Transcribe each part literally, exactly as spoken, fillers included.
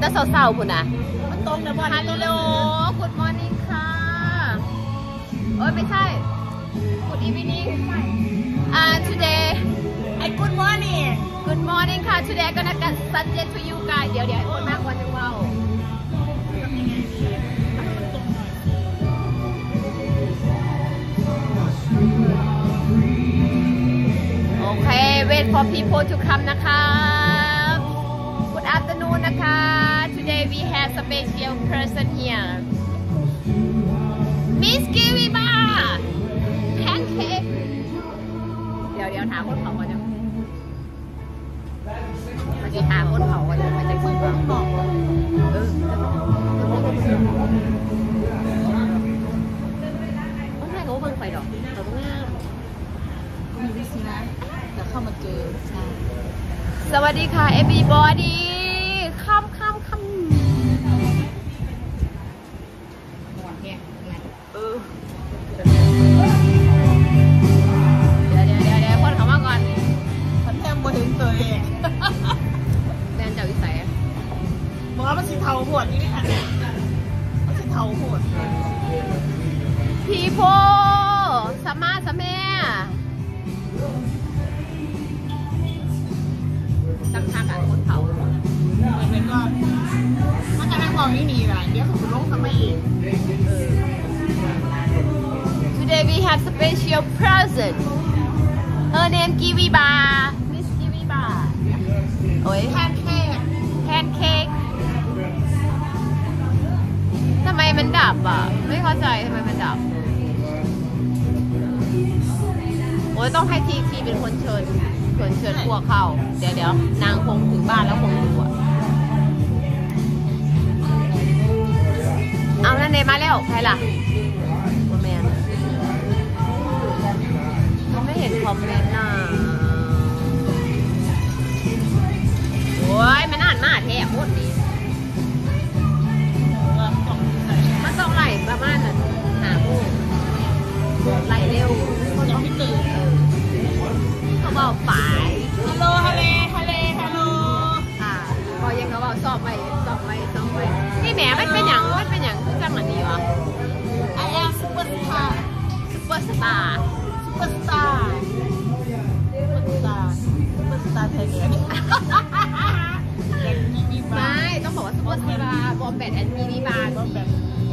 แต่เศร้าๆคุณนะมันตรงนะบอลฮัลโหล Good morning ค่ะโอ้ยไม่ใช่ Good evening อ่า today Good morning Good morning ค่ะ today I'm gonna suggest to you guys เดี๋ยวเดี๋ยวโอนมากกว่าจะเว้าโอเค wait for people to come นะคะ Good afternoon นะคะ Today we have special person here Miss Kiwi Bar Pancake เดี๋ยวเดี๋ยวถามคนเผาก่อนเดี๋ยวมันจะถามคนเผาก่อนเดี๋ยวมันจะคิดว่าเออต้องให้เขาเบิ่งไฟดอกแต่ต้องงามมีวิธีนะจะเข้ามาเจอสวัสดีค่ะ everybody ค่ำค่ำค่ำเออเดี๋ยวเดี๋ยวเดี๋ยวเดี๋ยวคนเขามาก่อนฉันแทบไม่เห็นตัวเองแดนเจ้าวิสัยบอกว่ามันสีเทาโหดนี่ค่ะเนี่ยมันสีเทาโหดพี่โพสมาสแม่ตั้งทักอ่ะคนเผามันเป็นก็มันจะนั่งมองนี่นี่แหละเดี๋ยวเขาจะลงทำไมอีก Today we have special present her name Kiwi Bar Miss Kiwi Bar โอ้ยแพนเค้กแพนเค้กทำไมมันดับอ่ะไม่เข้าใจทำไมมันดับโอ้ยต้องให้ทีทีเป็นคนเชิญเชิญเชิญพวกเข้าเดี๋ยวเดี๋ยวนางคงถึงบ้านแล้วคงดูอ่ะเอานั่นเนมาแล้วใครล่ะคุณแมนไม่เห็นคอมเมนต์น่ะโอ้ยมันอ่านมาแท้โคตรดีมันต้องไหลประมาณนั้นหาผู้ไหลเร็วเขาจะไม่ตื่นเขาบอกฝ่ายฮัลโหลฮัลโหลฮัลโหลฮัลโหลอ่าพอยังเขาบอกสอบไปสอบไปสอบไปนี่แหมมันเป็นอย่างมันเป็นอย่างคือจังอันนี้วะ I am superstar superstar superstar superstar superstar ไทยแลนด์ไม่ต้องบอกว่า superstar Wombat Kiwi Bar แบบ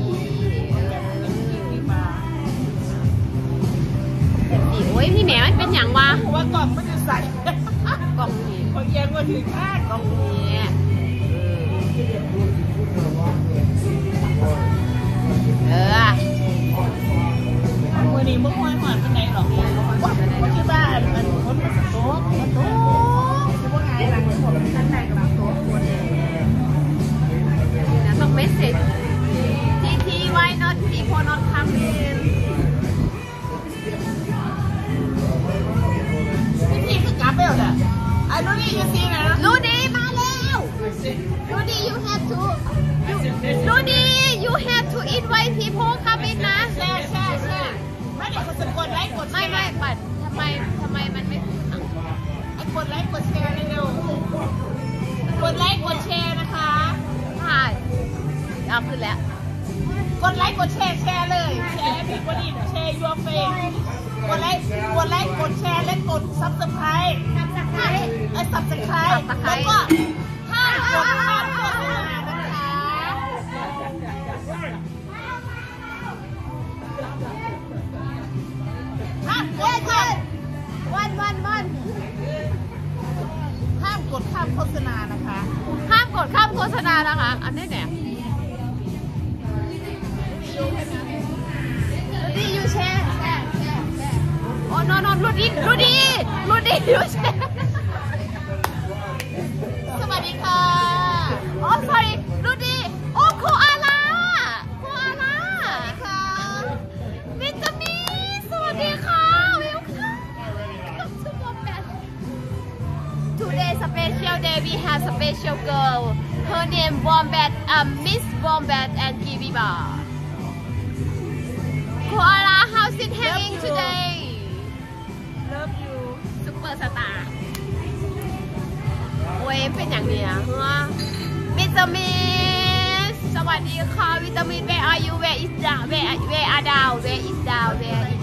โอ้ยพี่แหมมันเป็นอย่างวะว่ากล่องไม่ได้ใส่กล่องนี้เขาแยกว่าถึงค่ากล่องนี้เออวันนี้มึงห้อยหวานเป็นไงหรอว่าที่บ้านมันคนมันโต๊ะโต๊ะคือว่าไงหลังหัวมันชั้นในกับโต๊ะคนนะต้องเมสเซจทีที why not people not come in กลับไปแล้วเนี่ยไอ้ลูดี้ยูซีนะลูดี้มาแล้วลูดี้ you have to ลูดี้ you have to invite people come in นะแชร์แชร์แชร์ไม่เดี๋ยวเขาจะกดไลค์กดแชร์ไม่ไม่ปัดทำไมทำไมมันไม่ไอ้กดไลค์กดแชร์เร็วๆกดไลค์กดแชร์นะคะผ่านเอาขึ้นแล้วกดไลค์กดแชร์แชร์เลยแชร์พี่คนนี้แชร์ยูเฟซกดไลค์กดไลค์กดแชร์และกดซับสไครต์ซับสไครต์ไอ้ซับสไครต์แล้วก็ห้ามกดห้ามกดนะคะห้ามกดข้ามวันวันวันห้ามกดข้ามโฆษณานะคะห้ามกดข้ามโฆษณานะคะอันนี้เนี่ยดียูแชร์โอ้นอนนอนรูดีรูดีรูดียูแชร์สวัสดีค่ะโอ้ sorry รูดีโอ้โคอาล่าโคอาล่าค่ะวิตามินสวัสดีค่ะวิวค่ะ Today special day we have special girl her name Wombat um Miss Wombat and Kiwi Bar Koala how's it hanging today Love you Superstar โอ้ยเป็นอย่างเนี้ยฮะวิตามินสวัสดีค่ะวิตามิน where are you where is down where where are down where is down where is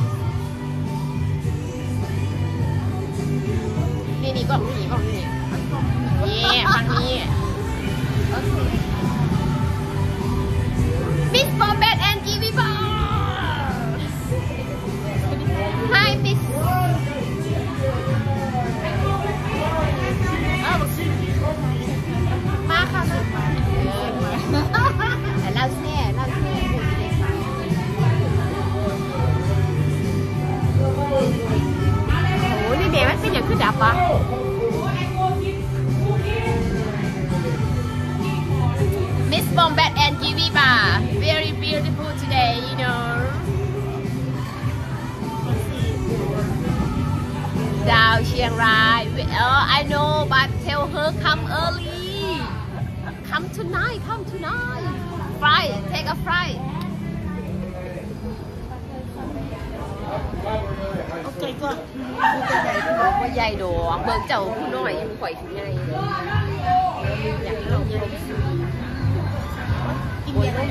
นี่นี่กล้องนี่กล้องนี่นี่ฝั่งนี้มิส Wombat and Kiwi Bar Hi Miss มาค่ะมาแต่เราแซ่เราแซ่โอ้นี่เดี๋ยวมันเป็นอย่างขึ้นดับปะMiss Wombat and Kiwi Bar very beautiful today you know ดาวเชียงราย oh I know but tell her come early come tonight come tonight flight take a flight โอเคก็ว่าใหญ่ดอกเบิกเจ้าผู้น้อยยังปล่อยถึงไงอยากเอาใหญ่กินเยอะเลย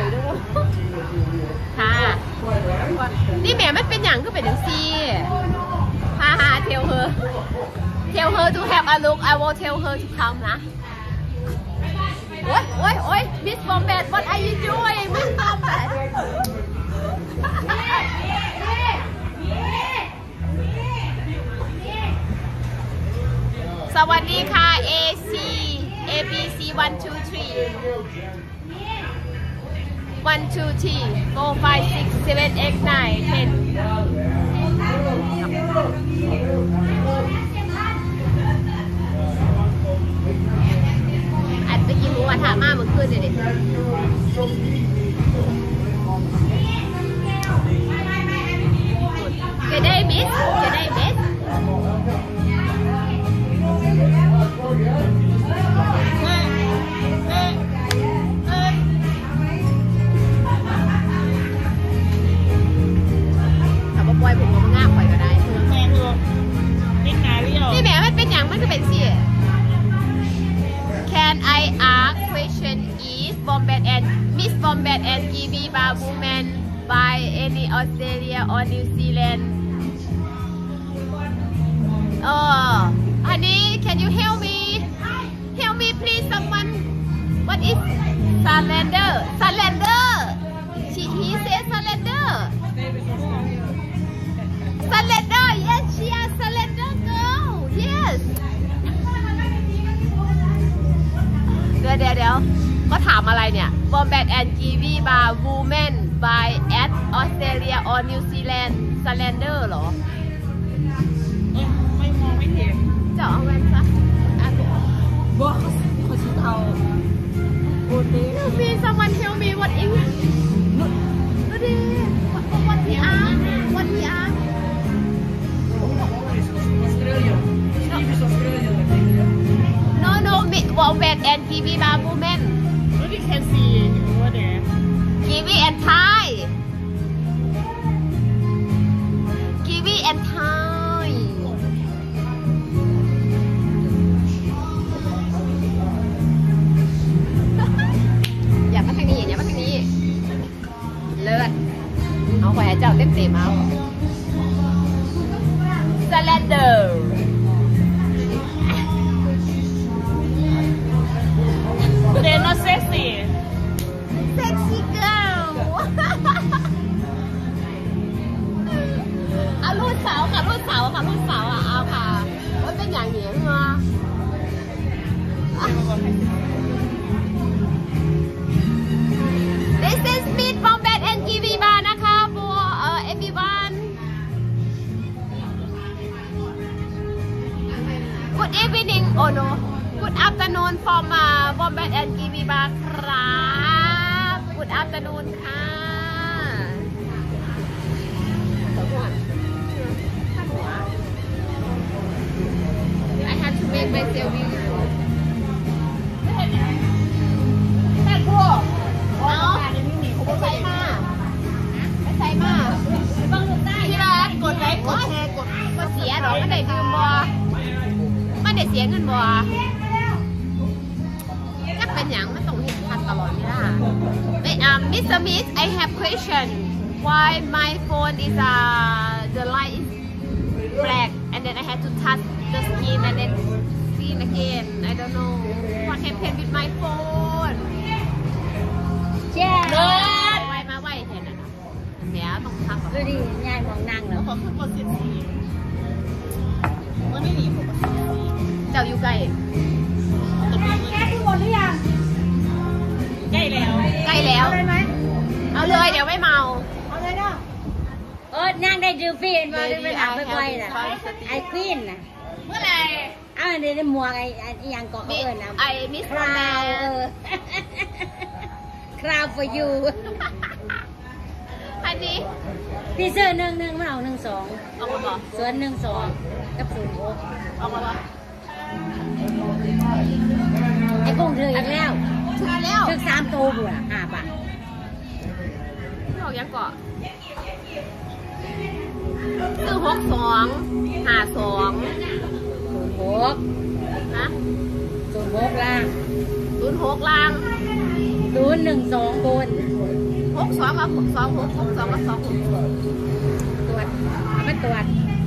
ค่ะนี่แม่ไม่เป็นอย่างก็เป็นอย่างซี่ฮ่าฮ่า tell her tell her to have a look I will tell her to come นะโอ๊ยโอ๊ยโอ๊ย Miss Wombat what are you doing Miss Wombat สวัสดีค่ะ A C A B C one two three one two three four five six seven eight nine ten อัดไปกินหมูกระทะมากเมื่อคืนเลยดิจะได้มิสจะได้มิสถ้าบ่ปล่อยผมก็มาง่าปล่อยก็ได้แม่ดูเป็นไงเรียวนี่แม่มันเป็นอย่างมันก็เป็นสิ Can I ask question is Wombat and Miss Wombat and Kiwi Bar woman by any Australia or New Zealand Oh honey can you help me help me please someone what is Salander Salander she he says Salander Salander yes she is Salander girl yes เดี๋ยวเดี๋ยวเดี๋ยวก็ถามอะไรเนี่ย Wombat and Kiwi Bar woman by at Australia or New Zealand Salander เหรอไม่มองไม่เห็นจะเอาแว่นซะอ่ะบอกเขาชิเอาโอเดย์ Please someone tell me what isโอเดย์ what what we are what we are Australia Steve Australia No no Wombat and Kiwi Bar woman What you can see over there Kiwi and Thai Kiwi and Thaiอย่ามาทางนี้อย่ามาทางนี้เลิศเอาไปให้เจ้าเต็มเต็มเอาสแลนเดอร์เดนเซ็กซี่เซ็กซี่เกิร์ลเอาลูกสาวค่ะลูกสาวค่ะลูกสาวอ่ะเอาค่ะว่าเป็นอย่างนี้เหรอThis is Miss Wombat and Kiwi Bar นะคะ for uh, everyone Good evening oh no Good afternoon from uh, Wombat and Kiwi Bar ครับ Good afternoon ค่ะ I have to make myself beautiful แม่กลัวเอาไปใส่มาไปใส่มาพี่รักกดไลค์กดแชร์กดก็เสียหรอไม่ได้ดื่มบ่ไม่ได้เสียเงินบ่จักเป็น Mister Smith I have question why my phone is uh the light is black and then I had to touch the screen and then screen again I don't know what happened with my phone แช่เลิศไวมาไวแค่นั้นแม่ต้องทักดูดิยายมองนั่งแล้วขอขึ้นบนเสียสีมันไม่หนีผมมาเสียสีเจ้าอยู่ใกล้แช่คือหมดหรือยังใกล้แล้วใกล้แล้วเอาเลยไหมเอาเลยเดี๋ยวไม่เมาเอาเลยเนาะเออนั่งได้ดูฟีนมาดูเป็นอาบไปไวน่ะไอควีนน่ะเมื่อไหร่อ้าวเดี๋ยวหมวกไอ้ยังเกาะเขาเอิญนะไอ้มิสคเตอร์ราวแมนเออคราว for you อันนี้พี่เสื้อหนึ่งหนึ่งมาเอาหนึ่งสองเอามาบอกส่วนหนึ่งสองกับศูนย์หกเอามาบอกไอ้กุ้งถืออีกแล้วถึงแล้วถือสามตัวบุ๋อ่ะห้าบาทพี่บอกยังเกาะคือหกสองห้าสองศูนย์หกนะศูนย์หกล่างศูนย์หกล่างศูนย์หนึ่งสองบนหกสองกับสองหกหกสองกับสองหกตรวจเอามาตรวจ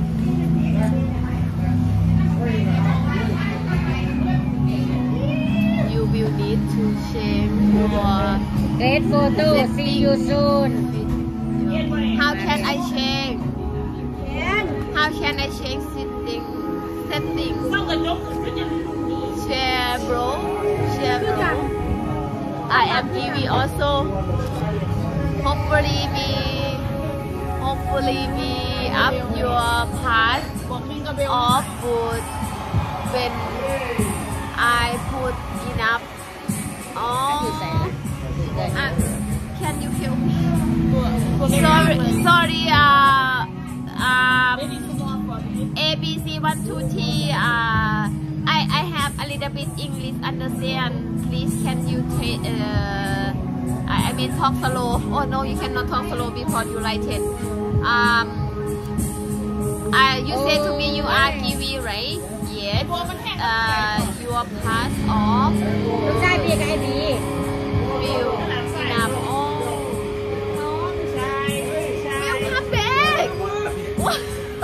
you will need to change your Great photo see you soon how can I change how can I change setting setting ต้องกระจกขึ้นอย่าง share bro share bro I am Kiwi also hopefully we hopefully we up your part บอกมิงกับเบล of food when I put enough oh uh, can you help me ตัวตัวเล็ก sorry sorry uh um ไม่ดีสมองก่อน A B C one two three uh I I have a little bit English understand please can you take uh I I mean talk slow oh no you cannot talk slow because you write it um uh you say to me you are Kiwi right yes uh your part of ลูกชายพี่กับไอ้บี will enough oh น้องชายชาย will come back what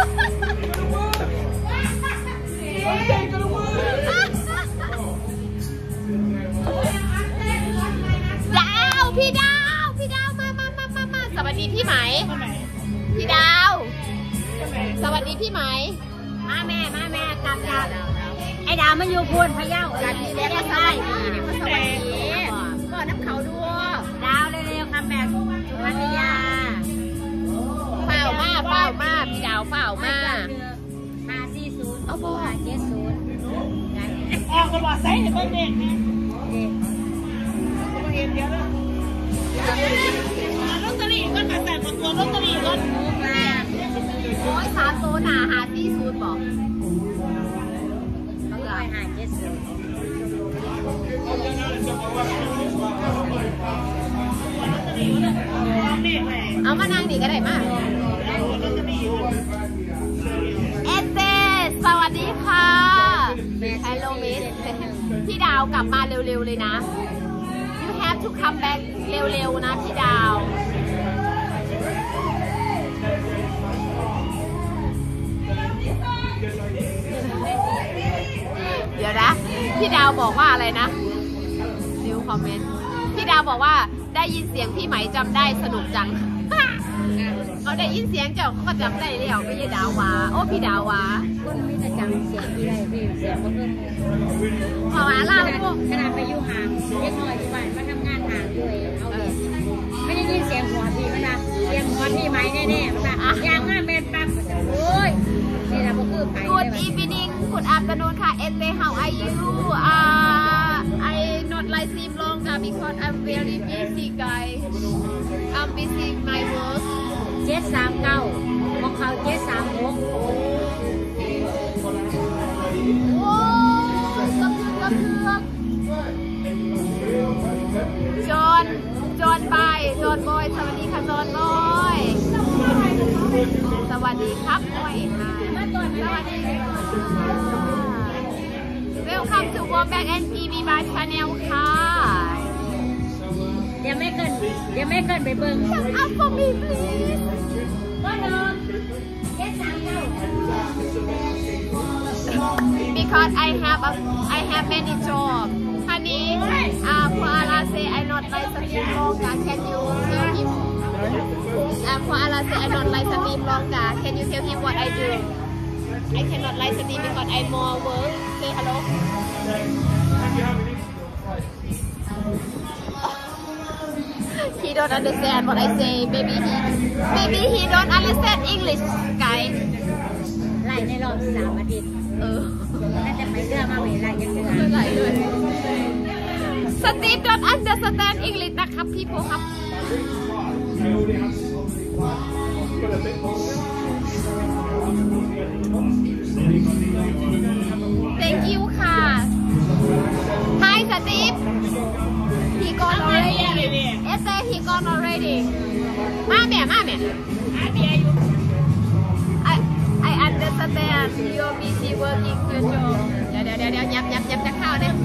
ดาวพี่ดาวพี่ดาวมามามามามาสวัสดีพี่ไหมคนไหนพี่ดาวคนไหนสวัสดีพี่ไหมมาแม่มาแม่กลับดาวไอ้ดาวมันอยู่พูนพะเยาสวัสดีเด็กก็สวัสดีเด็กก็สวัสดีก่อนน้ำเขาด้วยดาวเร็วๆค่ะแม่สุวรรณยาเฝ้ามาเฝ้ามาพี่ดาวเฝ้ามาห้าสี่ศูนย์เอาบ่ห้าเจ็ดศูนย์ออกกันว่าใส่เห็นบ้างเด็กนะก็มาเห็นเดี๋ยวเลยลอตเตอรี่ก็มาใส่กับตัวลอตเตอรี่ก็ลูกล่างโอ้ยสามโซนหาหาที่ศูนย์บอกเขาลอยห้าเจ็ดศูนย์เอามานั่งนี่ก็ได้มาเอเตสวัสดีค่ะฮัลโหลมิสพี่ดาวกลับมาเร็วๆเลยนะ you have to come back เร็วๆนะพี่ดาวเดี๋ยวนะพี่ดาวบอกว่าอะไรนะดิวคอมเมนต์พี่ดาวบอกว่าได้ยินเสียงพี่ไหมจำได้สนุกจัง เขาได้ยินเสียงเจ้าเขาก็จำได้แล้วไม่ใช่ดาววาโอ้พี่ดาววาคุณไม่จะจำเสียงที่ได้พี่เสียงก็เพิ่มขอหาเล่าขนาดขนาดไปอยู่ห่างเล็กน้อยที่บ้านมาทำงานห่างด้วยเอาไม่ได้ยินเสียงหัวพี่มันนะเสียงหัวพี่ไหมแน่ๆมันนะยางงานแม่ปั๊บโอ้ยนี่เราก็คือไป Good evening Good afternoon ค่ะ เอเต how are you uh I not like sleep longer because I'm very busy guy I'm busy my work เจ็ดสามเก้าของเขาเจ็ดสามหกโอ้ยกระเพื่อมกระเพื่อมจอนจอนบายจอนบอยสวัสดีค่ะจอนบอยสวัสดีครับบอยค่ะสวัสดีค่ะ Welcome to Wombat Kiwi Bar Channel ค่ะเดี๋ยวไม่เกินเดี๋ยวดี๋ยวแม่เกินไปเบิ่ง Up for me please ก็เดินแค่สามเก้า because I have a I have many job honey uh for Ala say I not like sleep longer can you tell him uh for Ala say I not like sleep longer can you tell him what I do I cannot like sleep because I more work say hello he don't understand what I say maybe he maybe he don't understand English guys ไล่ในรอบสามอาทิตย์เออน่าจะไปเรื่องมาเวลาอย่างเดือนไหลเลยสตีฟ don't understand English นะครับพี่โพครับ thank you ค่ะ hi สตีฟ he gone already เอสเต้ he gone already มาแม่มาแม่ I I understand you're busy working your job เดี๋ยวเดี๋ยวเดี๋ยวยับยับยับจะเข้าเนี่ย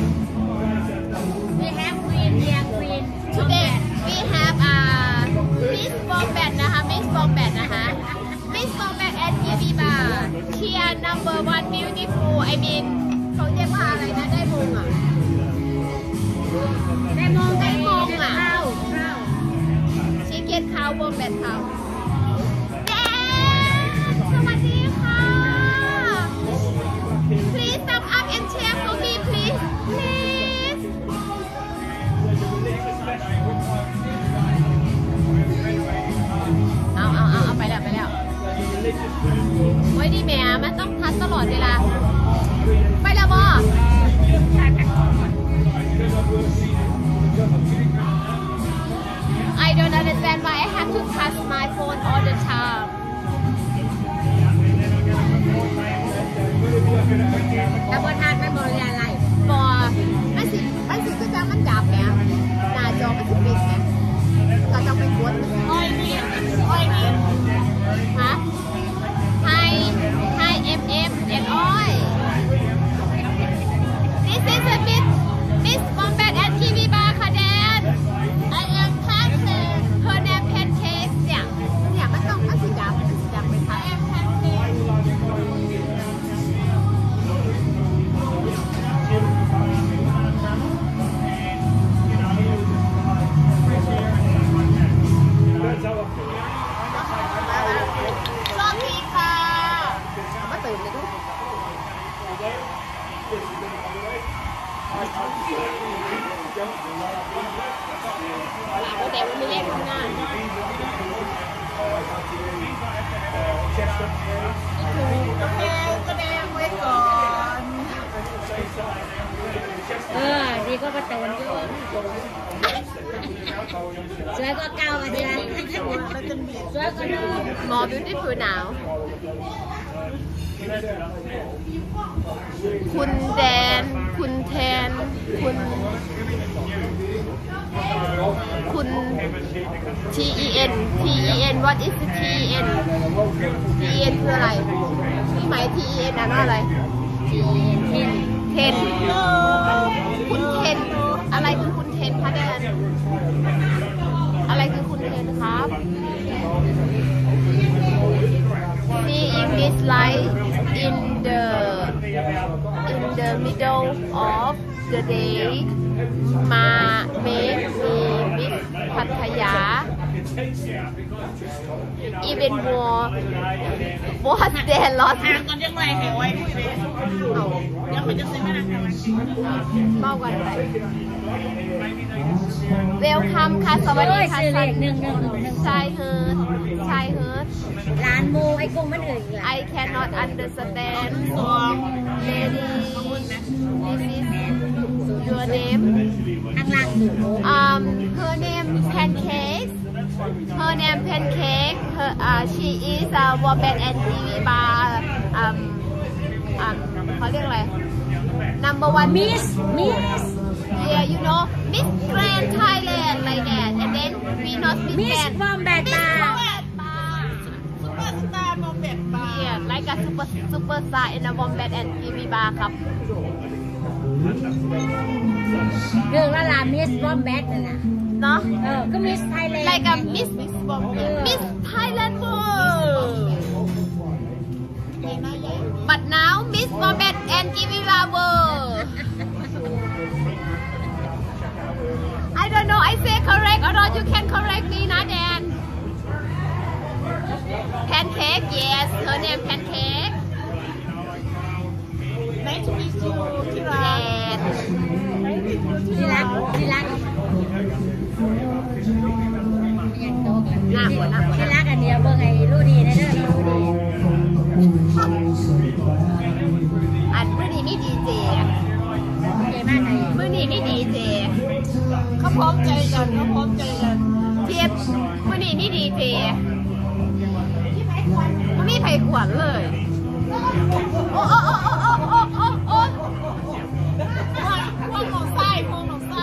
We have queen here queen today we have a Miss Wombat นะคะ Miss Wombat นะคะ Miss Wombat at Kiwi Bar Cheer number one beautiful I mean เขาเรียกว่าอะไรนะได้มงอ่ะได้มองได้มงอ่ะเข้าเข้าชีเกตเขา Wombat เขาสวัสดีค่ะ Please stop up and cheer for me please please เอาเอาเอาเอาไปแล้วไปแล้วโอ้ยดีแม่มันต้องทันตลอดเวลาไปแล้วบอ I don't understand why I have to touch my phone all the time ถ้าบนทานไม่บริยาอะไรบอไม่สิไม่สิก็จะมันจับแม่หน้าจอไม่สิปิดแม่ก็จะไปกดอ้อยนี่อ้อยนี่ฮะ Hi Hi M M and Oi This is a Miss Miss Wombat at Kiwi Bar ค่ะแดน I am Pancake Her name Pancake เนี่ยเนี่ยมันต้องมันสิจับมันสิจับไปค่ะ I am Pancakeชอบพีค่ะมาตื่นเลยลูกแต่ไม่เล่นทำงานโอเคแสดงไว้ก่อนเออดีก็มาเติมด้วยสวยก็เก่าอ่ะดีนะสวยก็ดู More beautiful now คุณแดนคุณแทนคุณคุณ T E N T E N what is the T E N T E N คืออะไรพี่หมาย T E N อ่านว่าอะไรเทนเทนคุณเทนอะไรคือคุณเทนคะแดนอะไรคือคุณเทนครับ Seeing this light in the in the middle of the day มาเมกมีมิสพัทยา even more more than lost ทางก่อนยังไงเหวไว้คุยเลยยังไม่จะซื้อไม่ได้ค่ะเมากันไป Welcome ค่ะสวัสดีค่ะชื่อเลขหนึ่งหนึ่งหนึ่งหนึ่งชายเฮิร์ทชายเฮิร์ทร้านมูไอ้กุ้งมันอื่นอีกแล้ว I cannot understand สอง lady this is your name ข้างล่างสูง um her name pancake her name pancake her uh she is a Wombat and Kiwi Bar um um เขาเรียกอะไร number one Miss Miss yeah you know Miss Grand Thailand like that and then we not Miss Miss Grand Wombat Bar ซุปเปอร์สตาร์มองแบบบาร์ yeah like a super super star in a Wombat and Kiwi Bar ครับเรื่องละลามิสบอมแบทน่ะนะเนาะเออก็มิสไทยแลนด์ like a miss miss Thailand world but now miss Wombat and Kiwi Bar world I don't know I say correct or not you can correct me นะแดน pancake yes her name pancake Nice to meet you ที่รักที่รักที่รักอย่างโตกันหน้าหัวหน้าหัวที่รักอันเดียวเบิ่งไอ้รู้ดีนะเด้อรู้ดีอันมื้อนี้มีดีเจเจมากไหนมื้อนี้มีดีเจเขาพร้อมใจกันเขาพร้อมใจกันเทียบมื้อนี้มีดีเจมันมีไผ่ขวัญเลยโอ้โอ้โอ้โอ้โอ้โอ้โอ้โอ้พวกหนองไส้พวกหนองไส้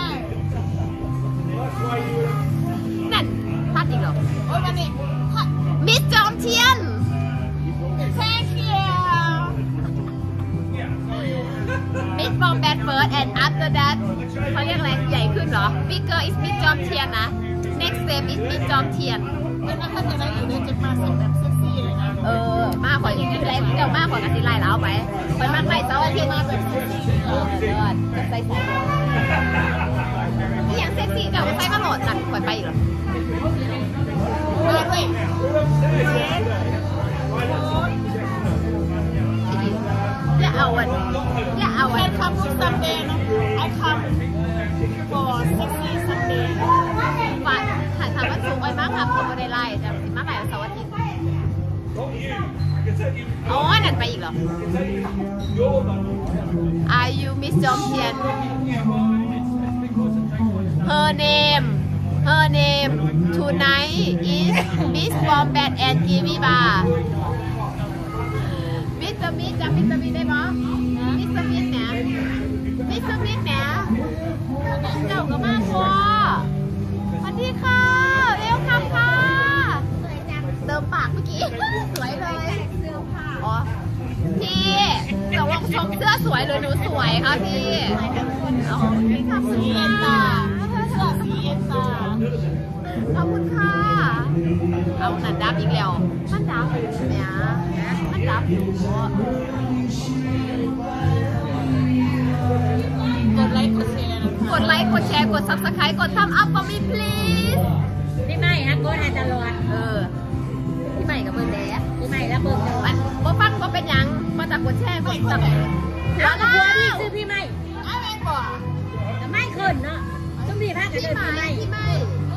นั่นพลาดอีกเหรอโอ้ยวันนี้มิสจอมเทียน Thank you Miss Wombat first and after that เขาเรียกอะไรใหญ่ขึ้นเหรอ Bigger is Miss จอมเทียนนะ Next step is Miss จอมเทียนถ้าจะได้อยู่เนี่ยจะมาส่งแบบเซ็กซี่เลยนะเออมากกว่าอย่างนี้ไรเจ้ามากกว่ากันสิไล่แล้วไปไปมากไปเสาร์อาทิตย์มาแบบเซ็กซี่เออเลิศใส่ใส่ที่ยังเซ็กซี่เจ้าใส่มาโหลดนั่นข่อยไปอีกเหรอมาเลยจะเอาอันจะเอาอัน I come on Sunday นะ I come for sexy Sunday ฝ่ายถ่ายทำวันศุกร์ไอ้มากครับผมไม่ได้ไล่แต่สิมากไล่เสาร์อาทิตย์อ๋อนั่นไปอีกเหรอ Are you Miss จอมเทียน Her name Her name tonight is Miss Wombat and Kiwi Bar มิสเตอร์มิสจำมิสเตอร์มิสได้ปะมิสเตอร์มิสเนี่ยมิสเตอร์มิสเนี่ยเจ้าก็มากพอสวัสดีค่ะเร็วค่ะค่ะเติมปากเมื่อกี้สวยเลยอ๋อพี่แต่ว่าชมเสื้อสวยเลยหนูสวยค่ะพี่อ๋อพี่ขอบคุณค่ะเสื้อสีเอ็นตาขอบคุณค่ะเอาหนันดับอีกแล้วมันดับเนี่ยมันดับอยู่กดไลค์กดแชร์กดไลค์กดแชร์กด ซับสไครบ์ กดทำอัพfor me please พี่ไม่ฮะกดให้ตลอดเออพี่ใหม่กับเบอร์แดดพี่ไม่แล้วเบิ่งอันบ่ฟังบ่เป็นยังมาจากกดแชร์กดซับแล้วก็พี่ซื้อพี่ไม่ไอ้แม่บอกแต่ไม่ขึ้นเนาะต้องมีพากันเดินพี่ไม่พี่ใหม่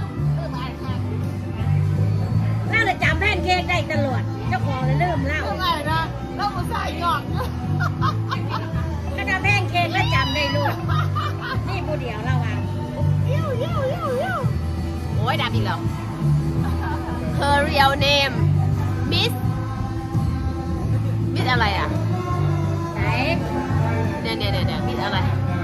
เล่าเลยจำแพนเค้กได้ตลอดเจ้าของเลยเริ่มเล่าทำไมนะเราอุตส่าห์หยอกก็จะแพนเค้กแล้วจำได้ลูกนี่ผู้เดียวเราอ่ะยิ้วยิ้วยิ้วยิ้วโอ้ยดับอีกแล้ว Her real name Miss Miss อะไรอ่ะไหนเนี่ยเนี่ยเนี่ย Miss อะไร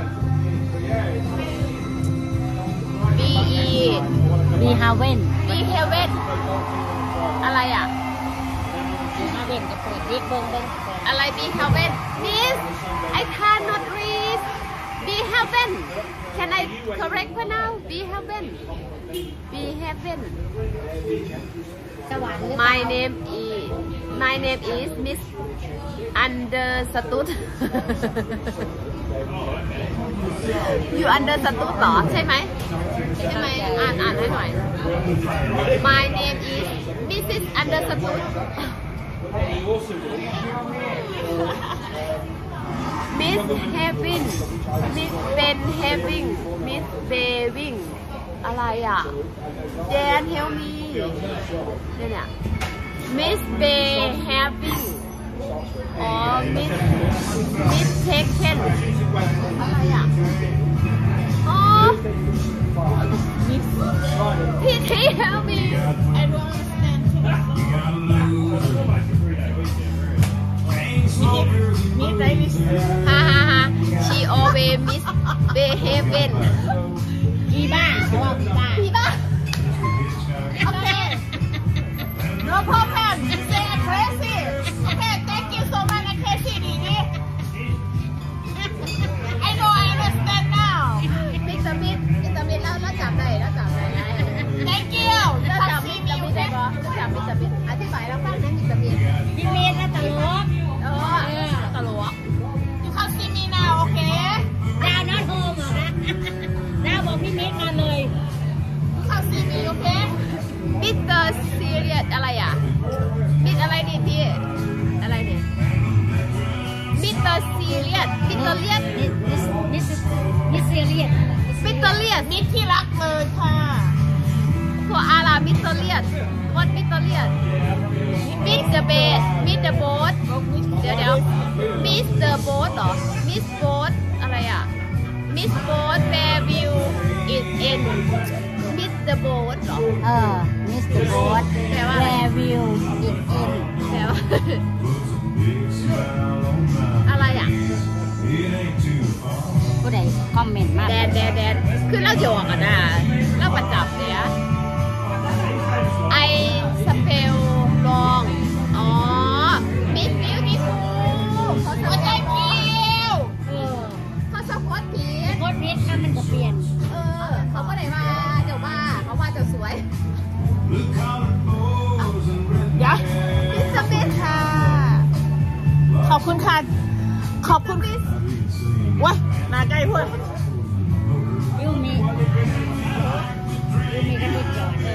B E มีฮาเว่น B Heaven อะไรอ่ะมีฮาเว่นกับเปิดดิ๊กเบิ้งเบิ้งอะไร B Heaven Miss I cannot read B Heaven Can I correct for now B Heaven B Heaven สวรรค์หรือ My name is My name is Miss Understood You understood หรอใช่ไหมใช่ไหมอ่านอ่านให้หน่อย My name is Missus Understood Miss Having Miss Ben Having Miss Baving อะไรอ่ะ Dan help me เนี่ยเนี่ย Miss Bay Having อ๋อ Miss Miss Taken อะไรอ่ะอ๋อ Miss พี่ที่ help me I don't understand มีใจดิฮ่าฮ่าฮ่า She always miss behaving อีบ้าเขาว่าอีบ้าพี่บ้า Okay no problem you say I'm crazy okay thank you so much I'm crazy ดีดิ I know I มิสเตอร์เลียน what มิสเตอร์เลียน miss the boat miss the boat เดี๋ยวเดี๋ยว miss the boat เหรอ miss boat อะไรอ่ะ miss boat where will it end miss the boat เหรอเออ miss the boat แปลว่า where will it end แปลว่าอะไรอ่ะผู้ใดคอมเมนต์มาแดนแดนแดนคือเราหยอกกันนะเราประจับเนี่ยไอสเปลลองอ๋อมิสบิวตี้ฟูเขาสะกดผิดเออเขาสะกดผิดกดผิดมันจะเปลี่ยนเออเขาก็ไหนมาเดี๋ยวว่าเขาว่าจะสวยเดี๋ยวมิสเบสค่ะขอบคุณค่ะขอบคุณพี่ว้านาใกล้พูดยูมียูมีกันดิจอดเลย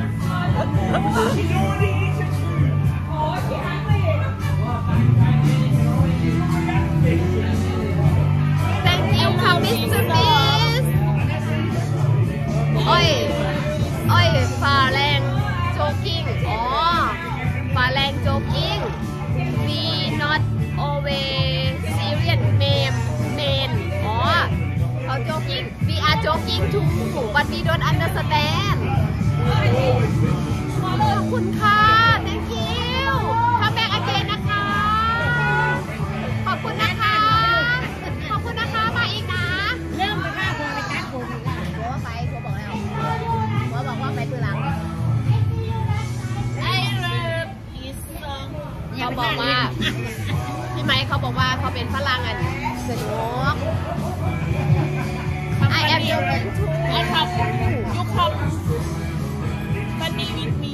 Thank you ค่ะมิสเตอร์บีสอ้อยอ้อยฟ้าแรงโจ๊กกิ้งอ๋อฟ้าแรงโจ๊กกิ้ง we not always serious name name อ๋อเขา joking we are joking too but we don't understand ขอบคุณค่ะ thank you come back again นะคะขอบคุณนะคะขอบคุณนะคะมาอีกนะเริ่มไปฆ่าคนไปตัดผมหัวไปหัวบอกแล้วหัวบอกว่าไปตัวหลัง I love this song เขาบอกว่าพี่ไม้เขาบอกว่าเขาเป็นฝรั่งอันสนุก I am your friend too I come you come funny with me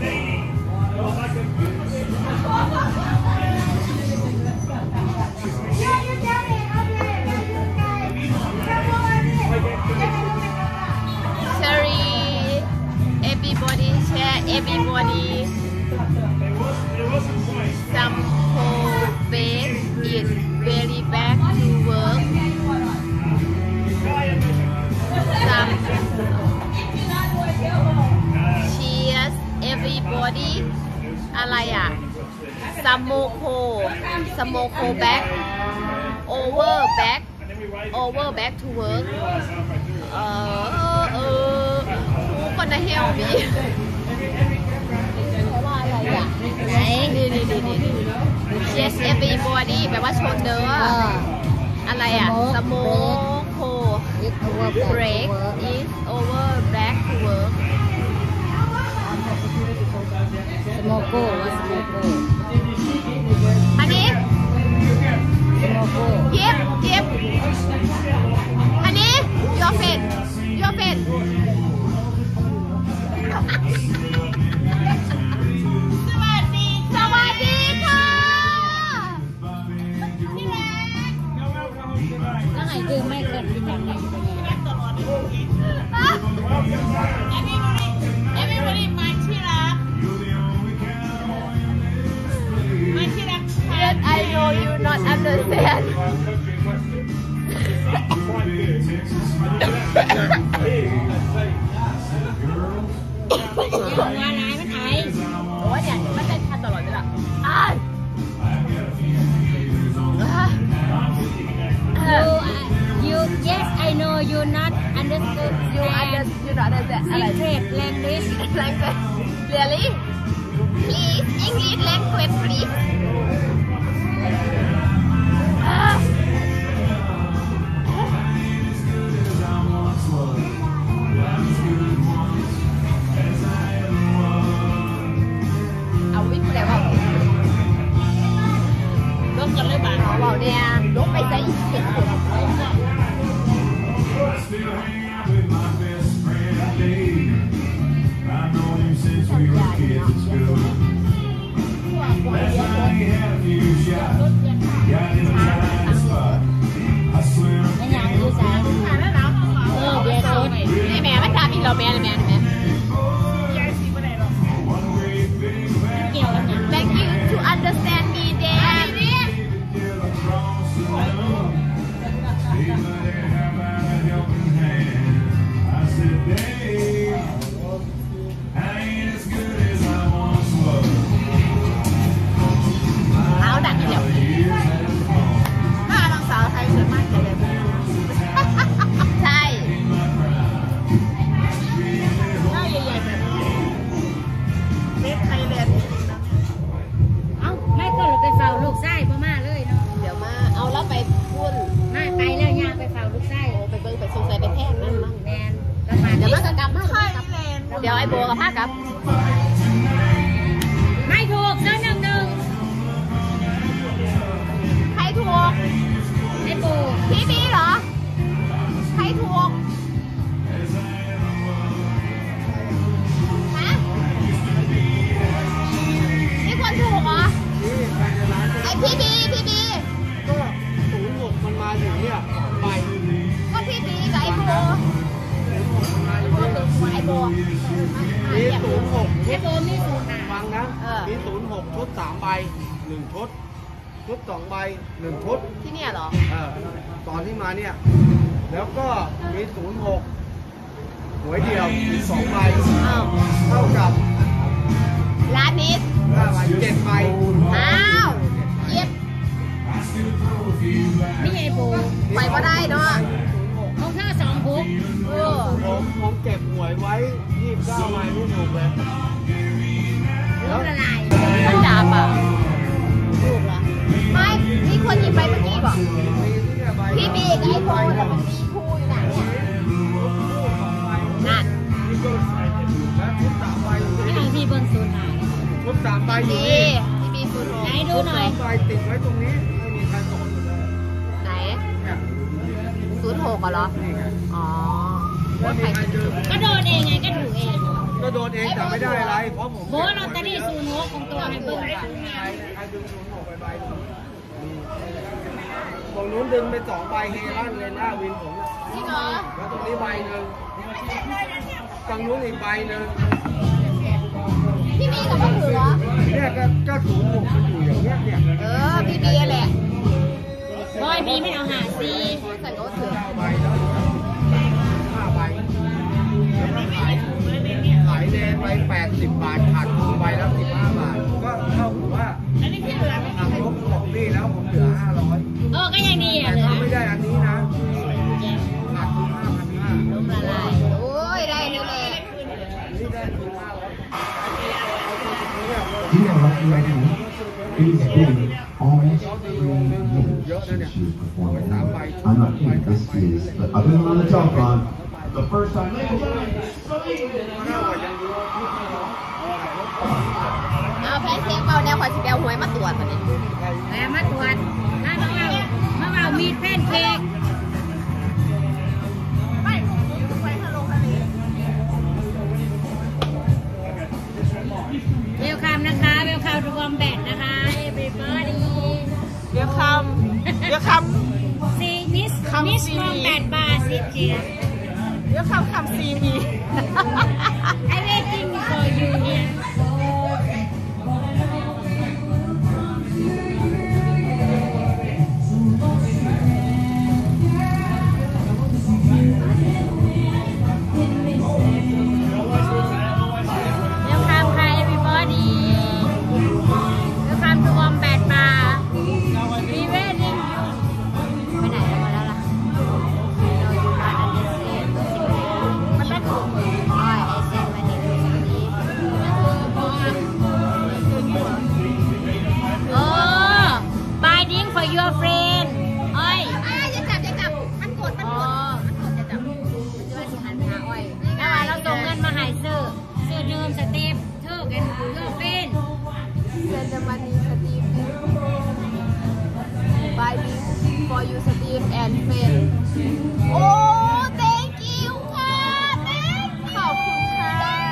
Cherry everybody share everybody some whole bed is very back to work some cheers everybody อะไรอ่ะ Samoko Samoko back over back over back to work เออเออคนน่ะเฮลมีว่าอะไรอ่ะไหนนี่นี่นี่นี่ Yes everybody แปลว่าชนเด้ออะไรอ่ะ Samoko break is over back to work สโมโก้ว่าสโมโก้อันนี้เย็บเย็บอันนี้ your face your face สวัสดีสวัสดีค่ะแล้วไงคือไม่เกิดที่ทำไงตลอดeverybody everybody มาที่รักมาที่รัก Yes I know you not understand ยังว่าร้ายมันไอโอ้ยเนี่ยมันจะทันตลอดเลยล่ะอ้าย you you yes I know you not understood you understand you not understand อะไร secret language language really please English language please เอาวิ่งไปแล้วลบกันเลยบ้านเขาบอกเนี่ยลบไปใส่เห็นผมไม่อยากดูสายเออเบียร์สดนี่แม่ไม่ทราบอีกเราแม่เลยแม่แม่เกี่ยวกันนะ Thank you to understand me Dan กลับมาเดี๋ยวไอโบกับผ้ากลับไม่ถูกนั่นหนึ่งหนึ่งใครถูกไอโบพี่บีเหรอใครถูกฮะนี่คนถูกเหรอไอพี่บีพี่บีก็ศูนย์หกมันมาอยู่เนี่ยไปก็พี่บีกับไอโบไอโบมีศูนย์หกไอโบมีศูนย์ฟังนะมีศูนย์หกชุดสามใบหนึ่งชุดชุดสองใบหนึ่งชุดที่เนี่ยเหรอเออตอนที่มาเนี่ยแล้วก็มีศูนย์หกหวยเดียวสองใบเท่ากับร้านนี้ห้าใบเจ็ดใบอ้าวเย็บนี่ไอโบไปก็ได้เนาะเขาท่าสองหกเออผมผมเก็บหวยไว้ยี่สิบเก้าใบไม่ถูกเลยแล้วละลายมันจับอ่ะถูกเหรอไม่มีคนหยิบไปเมื่อกี้บอกพี่บีกับไอโบแต่มันมีคู่อยู่นะเนี่ยนั่นชุดสามใบไม่ทางพี่เบิ้งศูนย์หายชุดสามใบอยู่นี่พี่บีศูนย์ไหนดูหน่อยใบติดไว้ตรงนี้ไม่มีใครส่งเลยไหนศูนย์หกเหรออ๋อว่าใครก็โดนเองไงก็ถูกเองก็โดนเองแต่ไม่ได้อะไรเพราะผมโบลอตเตอรี่ศูนย์หกของตัวในเบิ้งใครใครดึงศูนย์หกไปใบฝั่งนู้นดึงไปสองใบเฮลั่นเลยหน้าวินผมจริงเหรอแล้วตรงนี้ใบหนึ่งฝั่งนู้นอีกใบหนึ่งพี่บีกับพ่อถือเหรอเนี่ยก็ก็ศูนย์หกมันอยู่อย่างเงี้ยเนี่ยเออพี่บีแหละบอยบีไม่เอาหาซีใส่โน้ตถือใบแล้วห้าใบขายขายแดงไปแปดสิบบาทขาดทุนใบแล้วสิบห้าบาทก็เท่ากับว่าหักลบของนี่แล้วผมเหลือห้าร้อยเออก็ยังดีอ่ะแต่ถ้าไม่ได้อันนี้นะขาดทุนห้าพันห้าล้มละลายโอ้ยได้นี่แหละนี่ได้ทุนห้าร้อยที่เรารับรายถึงปีนี้ almost three years since you performed. I'm not kidding. This is. I've been on the telephone. The first time. เอาแพนเค้กเบาแนวขอสิแกวหวยมาตรวจมาเนี่ยแหมมาตรวจถ้าต้องเอาเมื่อเอามีดแพนเค้กเวลคัมนะคะเวลคัมทูวอมแบทนะคะ everybody เวลคัมเวลคัมซีมิสมิสวอมแบทบาร์สิเจียเวลคัมคัมซีมี I waiting for you here your friend อ้อยอย่าจับอย่าจับมันกดมันกดมันกดอย่าจับมันจะมาสิหันหาอ้อยถ้าว่าเราส่งเงินมาให้ซื้อซื้อเดิมสเต็ปเท่ากัน your friend send the money Steve buy this for you Steve and friend โอ้ thank you ค่ะขอบคุณค่ะ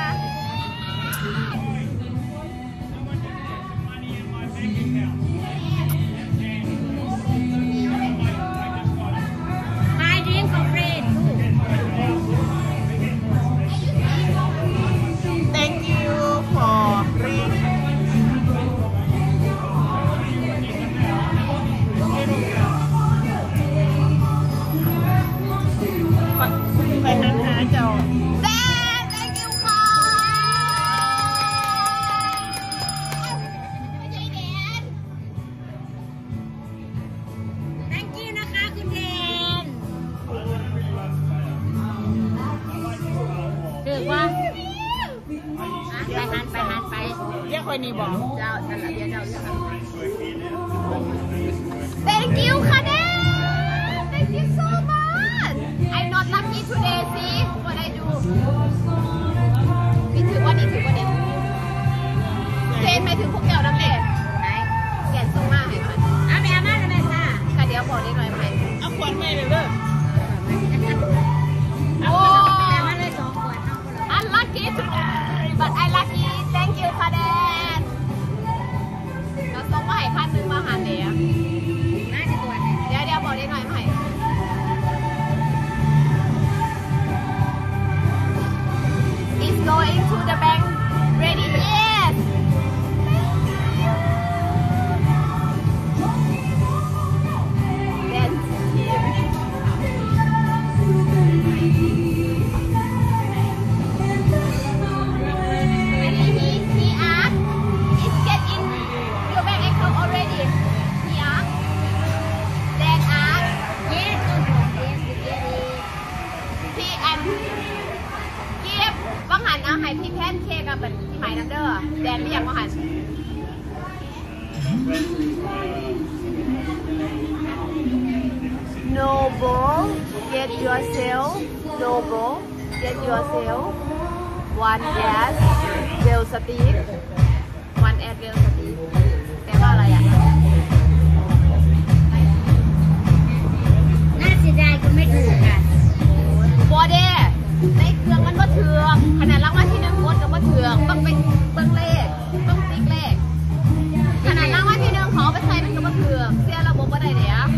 ไปทางหาเจ้าแดน thank you ค่ะไม่ใช่แดน thank you นะคะคุณแดนถือว่าไปหันไปหันไปเรียกคนนี้บอกเจ้าฉันละเรียกเจ้าเรียก thank you ค่ะแดน thank you so much I'm not lucky today see what I do พี่ถือว่านี่ถือว่าเด็ดเจนไปถึงพวกเจ้าน้ำเด็ดแกนส่งมาให้มันเอาไปเอามาเลยแม่ค่ะค่ะเดี๋ยวบอกนิดหน่อยไหมเอาขวดแม่เลยเด้อโอ้ unlucky today but I lucky thank you ค่ะแดนเราส่งมาให้พันหนึ่งมาหาเดี๋ยวเดี๋ยวเดี๋ยวบอกนิดหน่อยไหมIt's going to the bank ready yes then he he asked it's get in your bank account already he asked then asked yes he and give บังหันเอาให้พี่แพนเค้กกับพี่ไหมน้ำเด้อแดนไม่อยากบังหัน Noble get yourself Noble get yourself one as well Steve one as well Steve แปลว่าอะไรอ่ะน่าเสียดายคุณไม่ถูกค่ะบอเด้ในเครื่องมันก็เถือกขนาดรางวัลที่หนึ่งคนก็บ่เถือกต้องเป็นเบิ้งเลขต้องติ๊กเลขขนาดรางวัลที่หนึ่งขอไปใส่มันก็บ่เถือกเสียระบบบ่ได้เดี๋ยว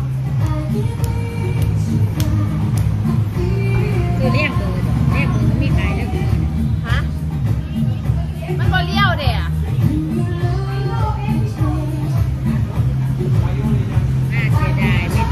คือเรียกเบอร์เรียกเบอร์มีขายแล้วฮะมันบ่เลี้ยวเด้น่าเสียดายไม่ถูก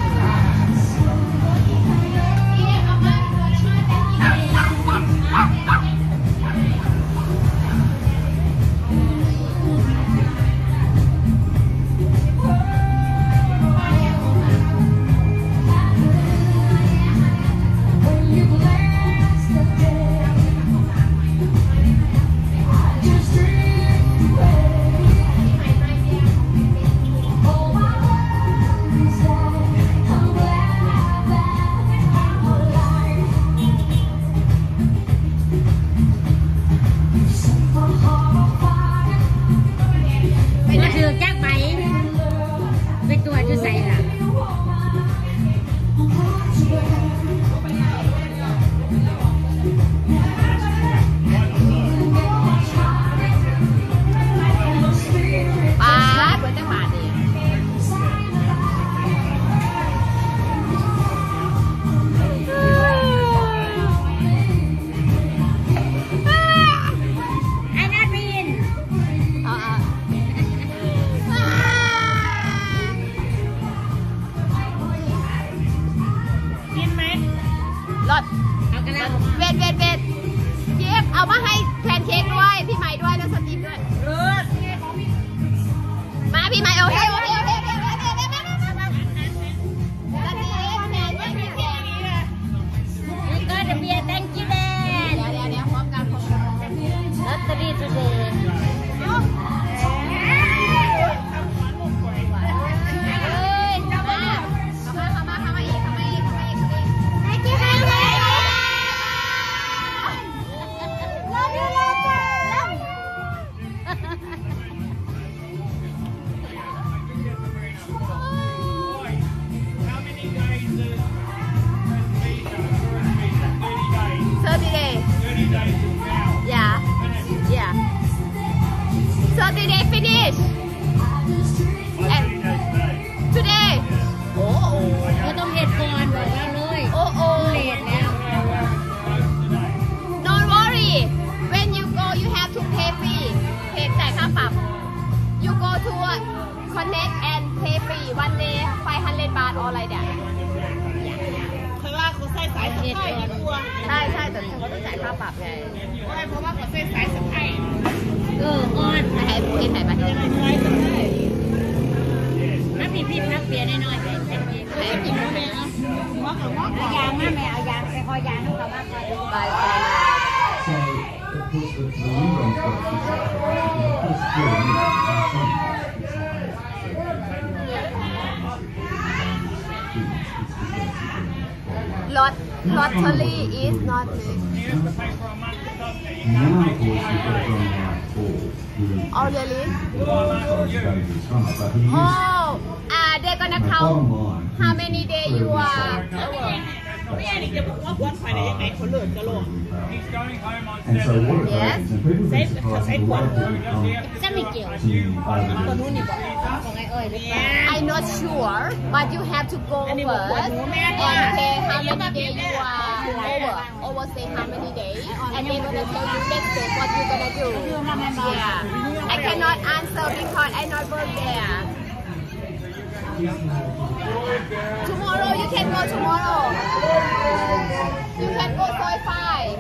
ใช่ใช่แต่เขาต้องจ่ายค่าปรับไงเพราะว่าเขาเส้นสายสัมผัสเอออ่อนไหนผู้เห็นไหนบ้างน้ำพี่พี่พักเปียน้อยๆไปเต็มที่ไหนกินมาแม่เอาเอายางมาแม่เอายางไปคอยยางน้องเขามาคอยไปไป lot lottery is not big. Now, of course, we've got from like four. Oh really? But he is, Oh, uh, they're gonna count how many days you are. ไม่ใช่นี่จะบอกว่าวัดภายในยังไงเขาเลิกกะโหลก and so what it Yes. does is, and people have been surprised what it does, um, จะไม่เกี่ยว to over ตัวนู้นนี่บอกของไอ้อ้อยหรือเปล่า I'm not sure, but you have to go Anh đi một first quần and của mẹ à? say how many days you are over. Over say how many days, and they're gonna tell you next day what you're gonna do. Yeah, I cannot answer because I not work there. Tomorrow you can go tomorrow. You can go soy five.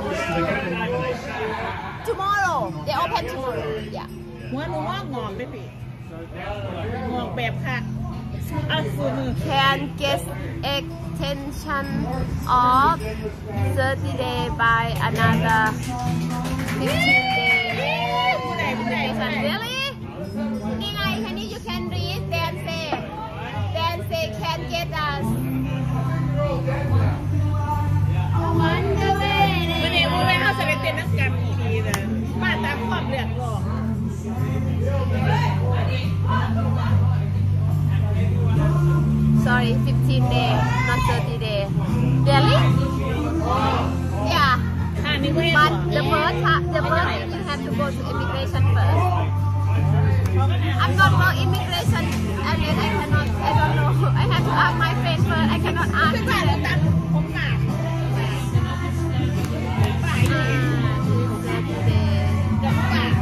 Tomorrow they open tomorrow. Yeah. หัวหนูว่างอกเลยพี่งอกแบบค่ะอ่ะสูมือ Can get extension of thirty day by another fifteen day. ผู้ใดผู้ใดผู้ใด Really? นี่ไงแค่นี้ you can read then say then say can get us. มันจะเว้ยวันนี้มูแม่เขาจะไปเต้นนักการดีๆนะมาตามความเลือดร้อน Sorry, fifteen day, not thirty day. Really? Yeah. ค่ะนี่ก็เห็น But the first ha- the first you have to go to immigration first. I'm not for immigration and then I cannot I don't know. I have to ask my friend first. I cannot ask. ขึ้นมาแล้วตัดผมหนาฝ่ายดีกับฝ่าย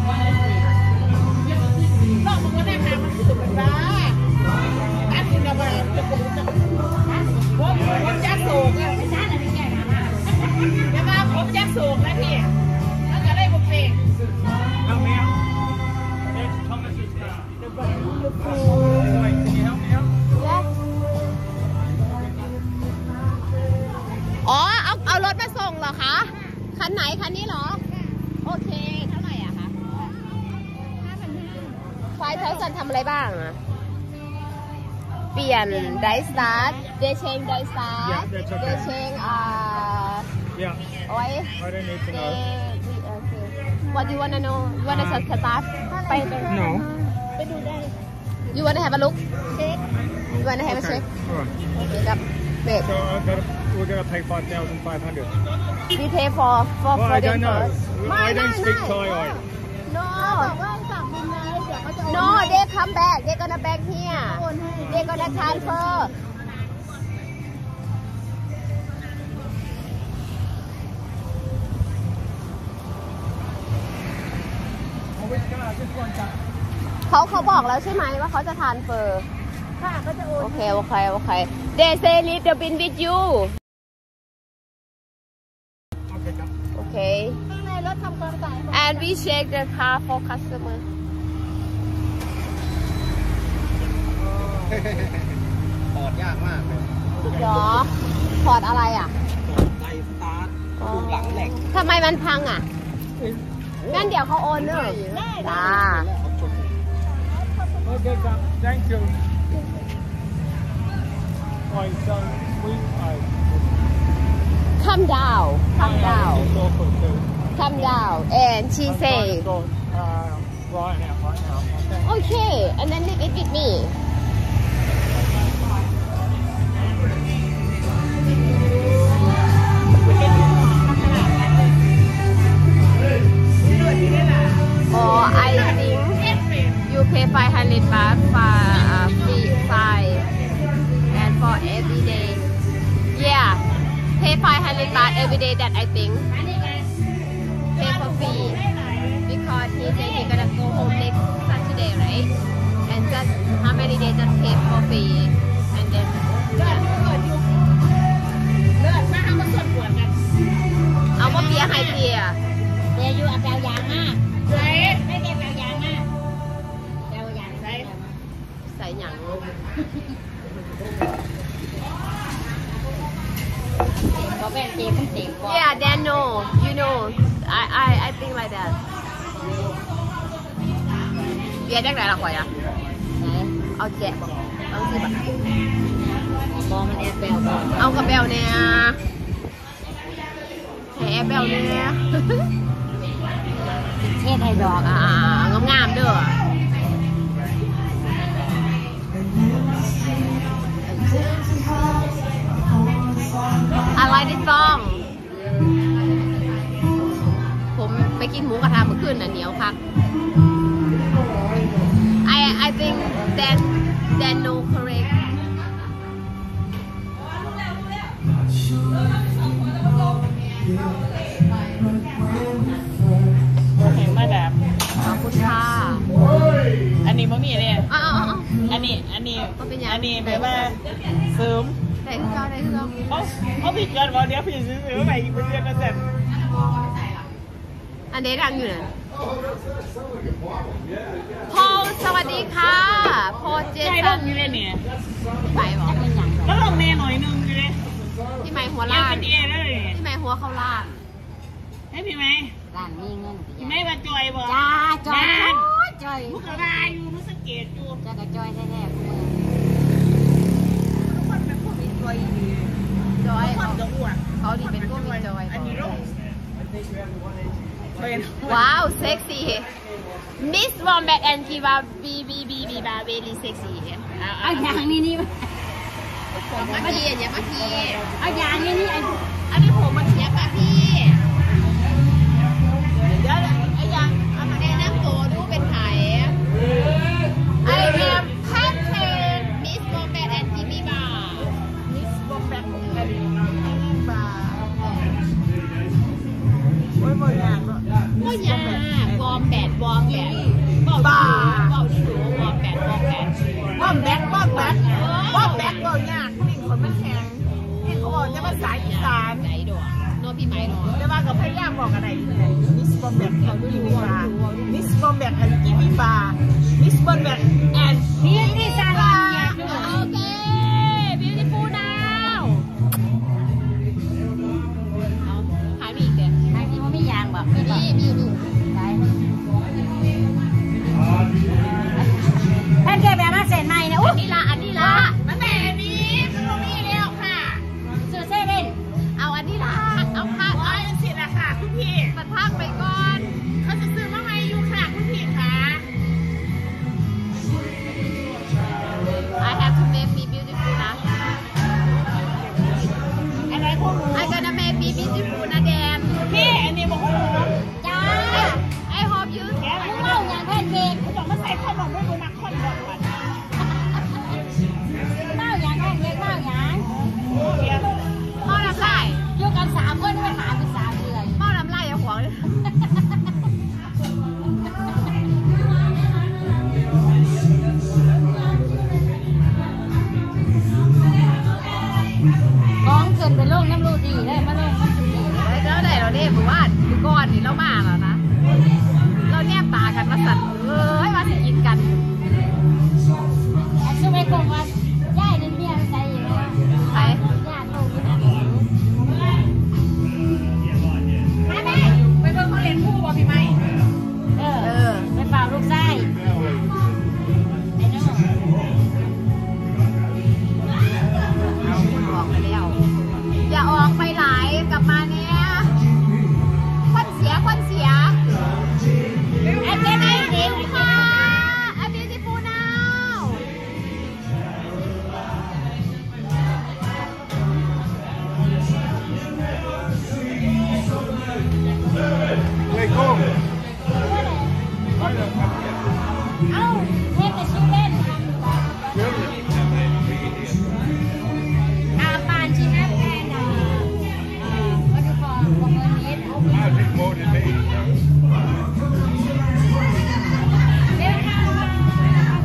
นอกมันก็ได้ค่ะมันคือเป็นบ้าการกินกาแฟจะเป็นผมผมจะโศกอ่ะไม่ใช่อะไรไม่ใช่นะเดี๋ยวมาผมจะโศกนะพี่แล้วจะได้บุฟเฟ่ต์ Help me out. It's Thomas's car. Wait, can you help me out? Yes. อ๋อเอาเอารถมาส่งเหรอคะคันไหนคันนี้เหรอโอเคเท่าไหร่อะคะไฟเท้าสันทำอะไรบ้างอะเปลี่ยนไดสตาร์ทเดชเชงไดสตาร์ท Yeah, that's okay. เดชเชงอ่า Yeah, โอ้ย I don't need to เด know. What do you wanna know you wanna start start ไปไป No. ไปดูได้ You wanna have a look check You wanna have a check All right. โอเคครับเบรก So I've got to, we're going to pay five thousand five hundred. We pay for for Well, for I them don't know. first. I don't speak Thai either. No. No, they come back. They gonna back here. They gonna transfer. Oh, which car? Just one car. เขาเขาบอกแล้วใช่ไหมว่าเขาจะทานเฟอร์ค่ะก็จะโอนโอเคโอเคโอเค They say leave the bin with you. Okay, come. Okay. ข้างในรถทำความสะอาด And we check the car for customer. ถอดยากมากเลยเหรอถอดอะไรอ่ะไดสตาร์ทดูหลังแหลกทำไมมันพังอ่ะ งั้นเดี๋ยวเขาโอนเนอะจ้า Okay, come. Thank you. Right, so we... I, Come down Come down It's awkward too. Come down and she I'm say trying to go, uh, right now, right now. Okay. Okay and then leave it with me อ๋อ I think you pay five hundred baht for uh, free five and for every day yeah pay five hundred baht every day that I think pay for free because he said he gonna go home next Saturday right and just how many days just pay for free and then เลิศเลิศอยู่เลิศมาเอามาส่วนปวดกันเอามาเบียร์ให้เบียร์เดี๋ยวอยู่เอาแปลวยางมากใช่ไม่เก็บแปลวยางมากแปลวยางใส่ใส่หยังก็แม่เจ็บมันเจ็บกว่า Yeah then no you know I I I think like that เบียร์ได้ไหนล่ะข่อยอ่ะเอาแจกบอกเอาสิบบอมันแอบแบลบอเอากับแบลเนี่ยแหแบลเนี่ยเทศไทยดอกอ่างามๆเด้ออะไรได้ซองผมไปกินหมูกระทะเมื่อคืนน่ะเหนียวคัก I I think that that no correct เห็นมาแบบขอบคุณค่ะอันนี้บ่มีเนี่ยอ๋ออันนี้อันนี้ก็เป็นยังอันนี้แบบว่าเสริมได้ทุกเจ้าได้ทุกเจ้าเขาเขาผิดกันว่าเดี๋ยวผิดซื้อๆไปอีกเป็นเดือนกันเสร็จอันนี้ดังอยู่น่ะพอสวัสดีค่ะพอเจใช่สัลนงอยู่เลยเนี่ยพี่ไหมบอกเป็นอย่างแล้วลงแน่หน่อยนึงอยู่เลยพี่ไหมหัวยาลาวเป็นดเอเลยพี่ไหมหัวเขาลาดให้พี่ไหมร้านมีเงินพี่ไหมมาจอยบ่จ้าจอยจอยลูกกระไรอยู่รู้สังเกตอยู่จ้ากระจอยแท้ๆคุณทุกคนเป็นพวกมีจอยดีจอยทุกคนจะอ้วนเขาดีเป็นพวกมีจอยอันนี้ลงเป็นว้าวเซ็กซี่ Miss Wombat and Kiwi B B B B Bar very sexy เอาอย่างนี้นี่มาทีอย่ามาทีเอาอย่างนี้นี่อันนี้ผมมันเทียบกับพี่เดี๋ยวไอ้ยังแนะนำตัวดูเป็นไผ่ I am Patrick Miss Wombat and Kiwi Bar มิสบอมแบทแอนด์บาร์โอ้ยบ่อยากเนาะก็ยากวอมแบดวอมแบดเบาดีเบาดีหรือวอมแบดวอมแบดบ้อมแบทบ้อมแบทบ้อมแบทบ่อยากผู้หญิงคนมันแข็งนี่เขาบอกจะภาษาอีสานไหนดอกโน้พี่ไม้ดอกแต่ว่ากับพยายามบอกอะไรเลยมิสบอมแบทแอนด์กิวีบาร์มิสบอมแบทแอนด์กิวีบาร์มิสบอมแบทแอนด์นี่นี่ซาลาเนี่ยโอเค beautiful now เอาหายไปอีกเด็ดทางนี้ว่ามียางแบบมีมีมีมีไปแพนเค้กแบบมาเสร็จใหม่นะอัอุ๊นนี้ละอันนี้ละมันแต่นี้มันก็มีแล้วค่ะซื้อเซเว่นเอาอันนี้ละเอาผ้าร้อยสิละค่ะคุณพี่มันพากไปก่อนเขาจะซื้อมาให้อยู่ค่ะคุณพี่ค่ะ I have to make me beautiful นะอะไรพวกหนู I gonna make me beautiful นะแดนพี่อันนี้บอกว่าหนูจ้า I hope you แกอะไรผู้ก็เมาได้อย่างแพนเค้กเขาบอกมาใส่ขนมไม่รู้มักคนบอกว่าเมาอย่างแพนเค้กเมาอย่างเดี๋ยวพ่อน้ำลายอยู่กันสามคนไปหาเป็นสามเดือนพ่อน้ำลายอย่าหวงเลยของเกินไปลงน้ำรูดีได้มาลงน้ำรูดีเจ้าไหนเราเนี่ยผมว่าคือก้อนนี่เรามาแล้วนะ เราแนบตากันมาสั่นเอ้ยมาสิกินกันอันช่วยไปกงว่าย่ายนี่เมียใส่อยู่นะไปญาติลูกอยู่นะมาแม่ไปเบิ่งเขาเรียนคู่บ่พี่ไหมเอเอออไปฝากลูกไส้ไอ้น้องเอาออกไปแล้ว อย่าออกไปหลายกลับมาเนี่ยควันเสียควันเสียไอ้เจ๊ไม่ดีค่ะ I'm beautiful now เลยกุ้งเอ้าเฮ็ดแต่ชื่อเล่นอาปานชินะแค่น่ะวัตถุของของเงินนิด I think more than me. เร็วค่ะ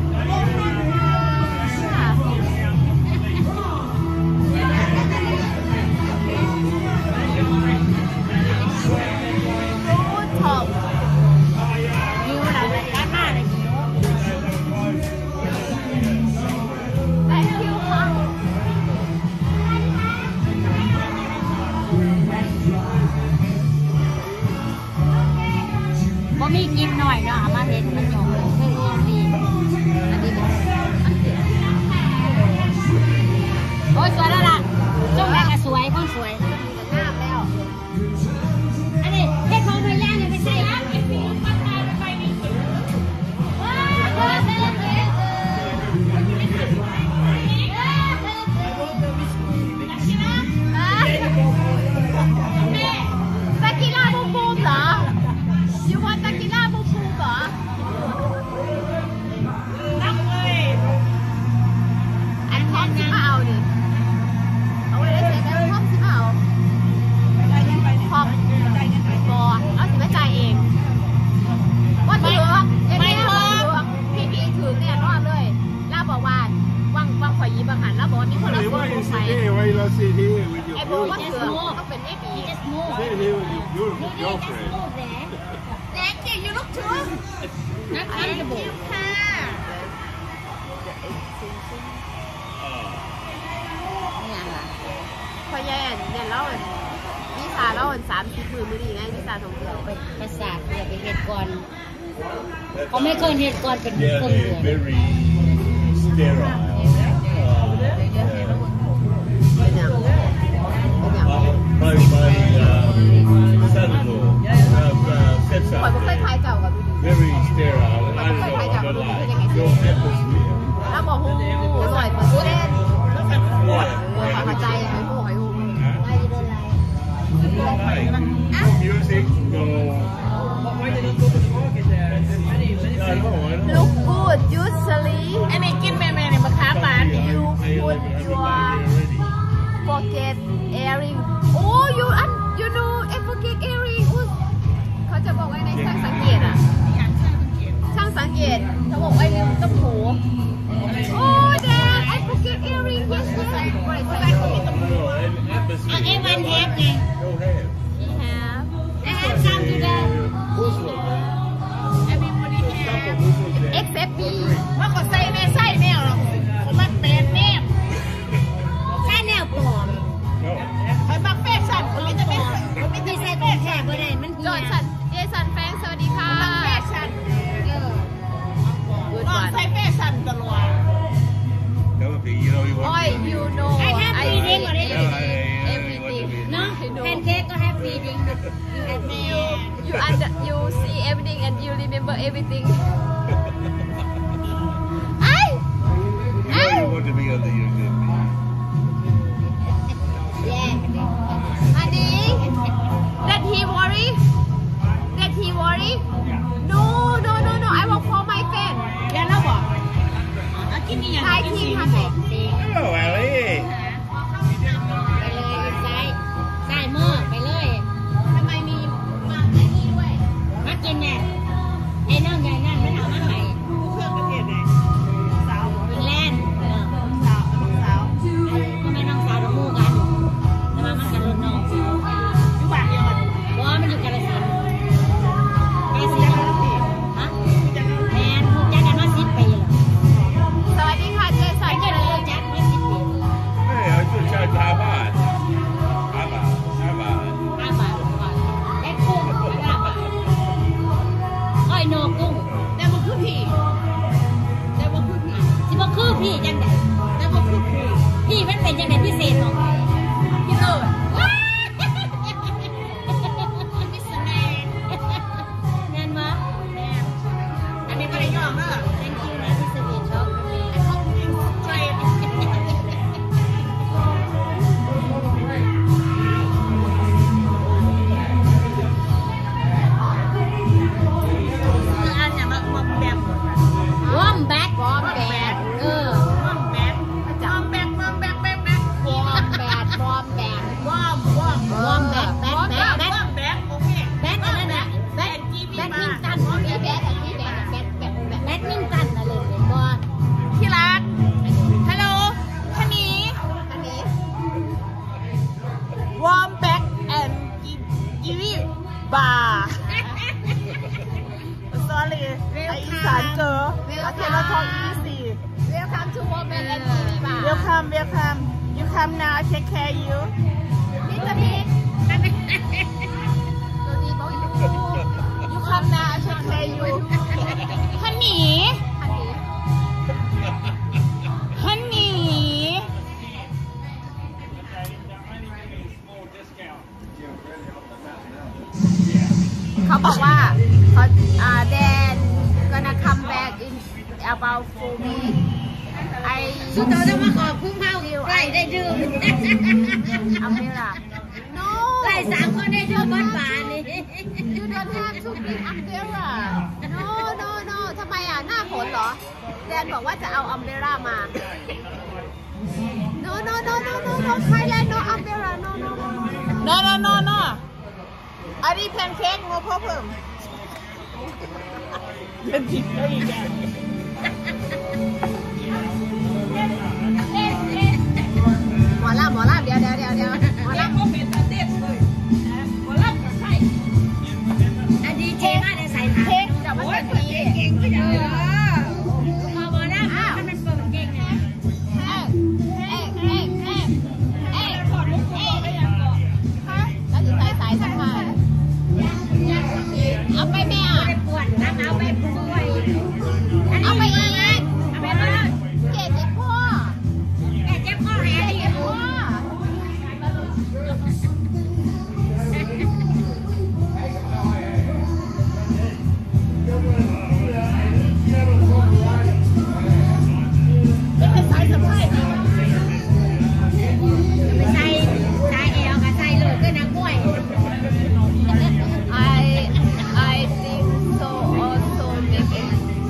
พูดถกหิวหลังจากการมาเลยหิวแต่คิวค่ะบ่มีกินหน่อยเนาะเอามาเห็นมันหยงเลยเฮ้ยดีอันนี้เป็นอันเดียวโอ้ยสวยแล้วล่ะช่วงแรกก็สวยคนสวยงามแล้วอันนี้เฮ็ดของพยานเนี่ยไปใส่ครับไอ้สีปัดตายไปนี่ว้าวเออเออเออตะกีฬาบูมบูมเหรอยูวันตะกีฬาบูมบูมเหรอนักเลยอันพร้อมที่มาเอาดิเอาไว้ได้เสร็จแล้วพร้อมที่มาเอาพร้อมบอเอาสิมาจ่ายเองว่าถือไม่ถือพี่พี่ถือเนี่ยรอดเลยล่าบอกว่าว่างว่างข่อยยีบังหันแล้วบอกว่ามีคนละคนลงไปไอ้บอกว่าถือต้องเป็นไม่ดีแจ็คเก่งยูลูกชูนักขันกระบอกค่ะเนี่ยล่ะพอแย่เนี่ยเล่าวิชาเล่าสามสิบมือมือดีไงวิชาท่องเที่ยวไปภาษาเนี่ยไปเหตุก่อนเขาไม่เคยเหตุก่อนเป็นคนเดียว My, my uh, son-in-law uh, said something very sterile. I don't know what the lie. Your atmosphere. แล้วบอกหูหน่อยเปิดเล่นเข้าใจหอยหูหอยหู Music, no. Look good usually อันนี้กินแม่แม่เนี่ยมะขามหวาน you put your pocket earring oh you you know a pocket earring เขาจะบอกไว้ในช่างสังเกตอ่ะช่างสังเกตเขาบอกไว้ในต้มหูโอ้แดง a pocket earring yes yes บริษัทเขามีต้มหูอ่ะไอ้วันแฮปไง he have I have some today everybody have except me ว่าก็ใส่แม่ใส่แนวหรอกเขามักแบรนด์เนมใช่แนวปลอมใครมักแฟชั่นคนนี้จะไม่คนนี้จะไม่ไม่ใช่แฟตัวแทชั่นนบ่ได้มันจอห์นสันเจสันแฟงสวัสดีค่ะมักแฟชั่นเออน้องใส่แฟชั่นตลอด That would be, you know, you อ้อย want to be. you know I have I feeling hate already. everything เนาะแพนเค้กก็แฮปปี้ดิ้ง you you under you see everything and you remember everything ไอ้ You know you want to be under your good. แย่ honey that he worry that he worry no no no no I want for my friend เดี๋ยวเราบอกเอากินนี่อย่างทายทีมทำไหน Hello, Ellie. ไปเลยซ้ายซ้ายมือไปเลยทำไมมีมาไอ้นี่ด้วยมากินเนี่ยไอ้น้องใหญ่นั่นมันเอามาให้เครื่องประเทศไหนสาวฟินแลนด์เออสาวสาวทำไมน้องสาวเราคู่กันทำไมมันกันรุ่นน้องอยู่บ้านเดียวกันบอกว่ามันอยู่กาฬสินธุ์กาฬสินจัธุ์กรพีฮะแมนพูดจักกันมาสิบปีแล้วสวัสดีค่ะเจสันไม่เจใช่ริรู้ญจักมาสิบปี Hey, I just tried how about? How about? How about? ห้าบาทก่อนแล้กุ้งห้าบาทอ้อยโนกุ้งแต่บ่คือพี่แต่บ่คือพี่สิบ่คือพี่จังไดแต่บ่คือพี่พี่มันเป็นจังไดพิเศษของพี่พี่เลิศว้ามิสแมนแม่นบ่แม่อันนี้ไม่ได้ยอมเนอะ thank you นะที่สวีทช็อกกับพี่ใช่ คืออันอย่างละมอมแบมวอมแบ็กวอร์มแบดเออมอมแบมมอมแบมมอมแบมแบมแบมวอร์มแบดวอร์มแบดวอมวอมวอมแบ็กแบ็กแบ็กแบ็กวอมแบมโอเคแบ็กอันนั้นน่ะแบมจีบีแบ็กมามินตันมีแบดอันนี้แบดแบดแบดแบดแบ็กมินตันอะไรเป็นบ่ที่รักฮัลโหลฮันนี่อันนี้วอมแบ็กแอนด์กีวีบาร์ sorry ไออีสานเจออาเทเราทองอีสี่ Welcome to Wombat Kiwi Bar welcome welcome you come now I take care you นี่จะมีตัวดีบอกอยู่ you come now I take care you ฮันนี่อันนี้ฮันนี่เขาบอกว่าเขาอ่าแดน gonna come back in about four weeks ไอสุดท้ายจะมาขอบคุ้มเฮาใกล้ได้ดื่มอัมเบร่า no ใกล้สามคนได้ดื่มบ้านป่านี่ you don't have to bring umbrella no no no ทำไมอ่ะหน้าฝนเหรอแดนบอกว่าจะเอา umbrella มา no no no no no no Thailand no umbrella no no no no no no no อันนี้แพนเค้ก no problem เป็นผิดเขาอีกอย่างหมอลาหมอลาเดี๋ยวเดี๋ยวเดี๋ยวเดี๋ยวหมอลาเขาเป็นตาเต้นเลยหมอลำกับใครอันนี้เทมาได้ใส่ถังเค้กจะมาเป็นทีเก่งก็อย่างนี้พอบอกแล้วมันเป็นเปิดเก่งนะเอ๊ะเอ๊ะเอ๊ะเอ๊ะเอ๊ะถอดมุกตัวก็ยังก่อนแล้วจะใส่สายสะพายเอาไปแม่ปวดน้ำเอาไปป่วยเอาไปอีกเอาไปเลยเจ็บที่พ่อแกเจ็บข้อแหเจ็บดีที่พ่อไม่เป็นสายสะพายไปใส่ใส่แอลกับใส่โหลดก็นักมวย I I think so also maybe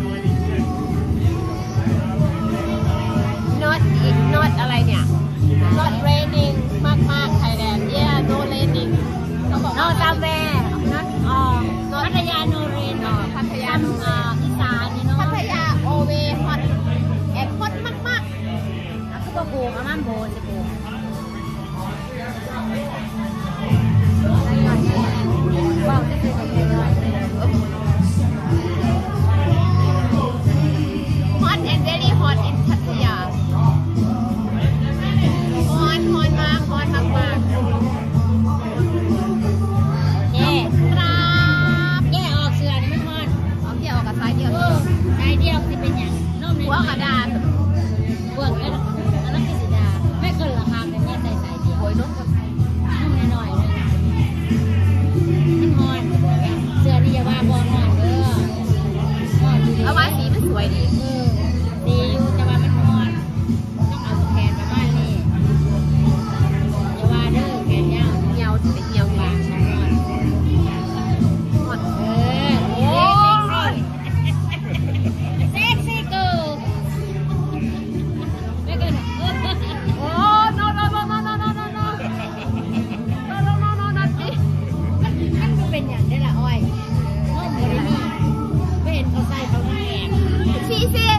not not อะไรเนี่ย not raining มากมาก Thailand yeah no raining เขาบอกนอว่าตาแวนัดออกพัทยาโนเรนพัทยาทำอ่าอีสานนี่เนาะพัทยาโอเวฮอตแอนฮอตมากมากอ่ะคือตัวกูอามันโบนจะกูบอกจะคือตัวกูย่อย hot and very hot in พัทยา hot hot มาก hot มากมากแย่ครับแย่ออกเสือนี่มันฮอนเอาเกี่ยวกับท้ายเดียวเออใจเดียวที่เป็นอย่างนมในหัวกระดาษเบื้องแล้วอันนั้นคือสีดาไม่เกินราคาแต่แม่ใจใจเดียวโอยนุ่มกับนุ่มหน่อยๆเลยมันฮอนเสื้อนี่อย่าว่าบอลฮอนเด้อฮอนอยู่ดีเอาว่าสีมันสวยดีเออดีอยู่แต่ว่ามันฮอนต้องเอาแขนประมาณนี้อย่าว่าเด้อแขนยาวเหี่ยวจะเป็นเหี่ยวบางฮอน hot เออโอ้เซ็กซี่เกิร์ลไม่เกินโอ้ no no no no no no no no no no no no no สิมันก็เป็นอย่างนี้แหละอ้อยน้องบริมีไม่เห็นเขาใส่เขาแหงชีเซีย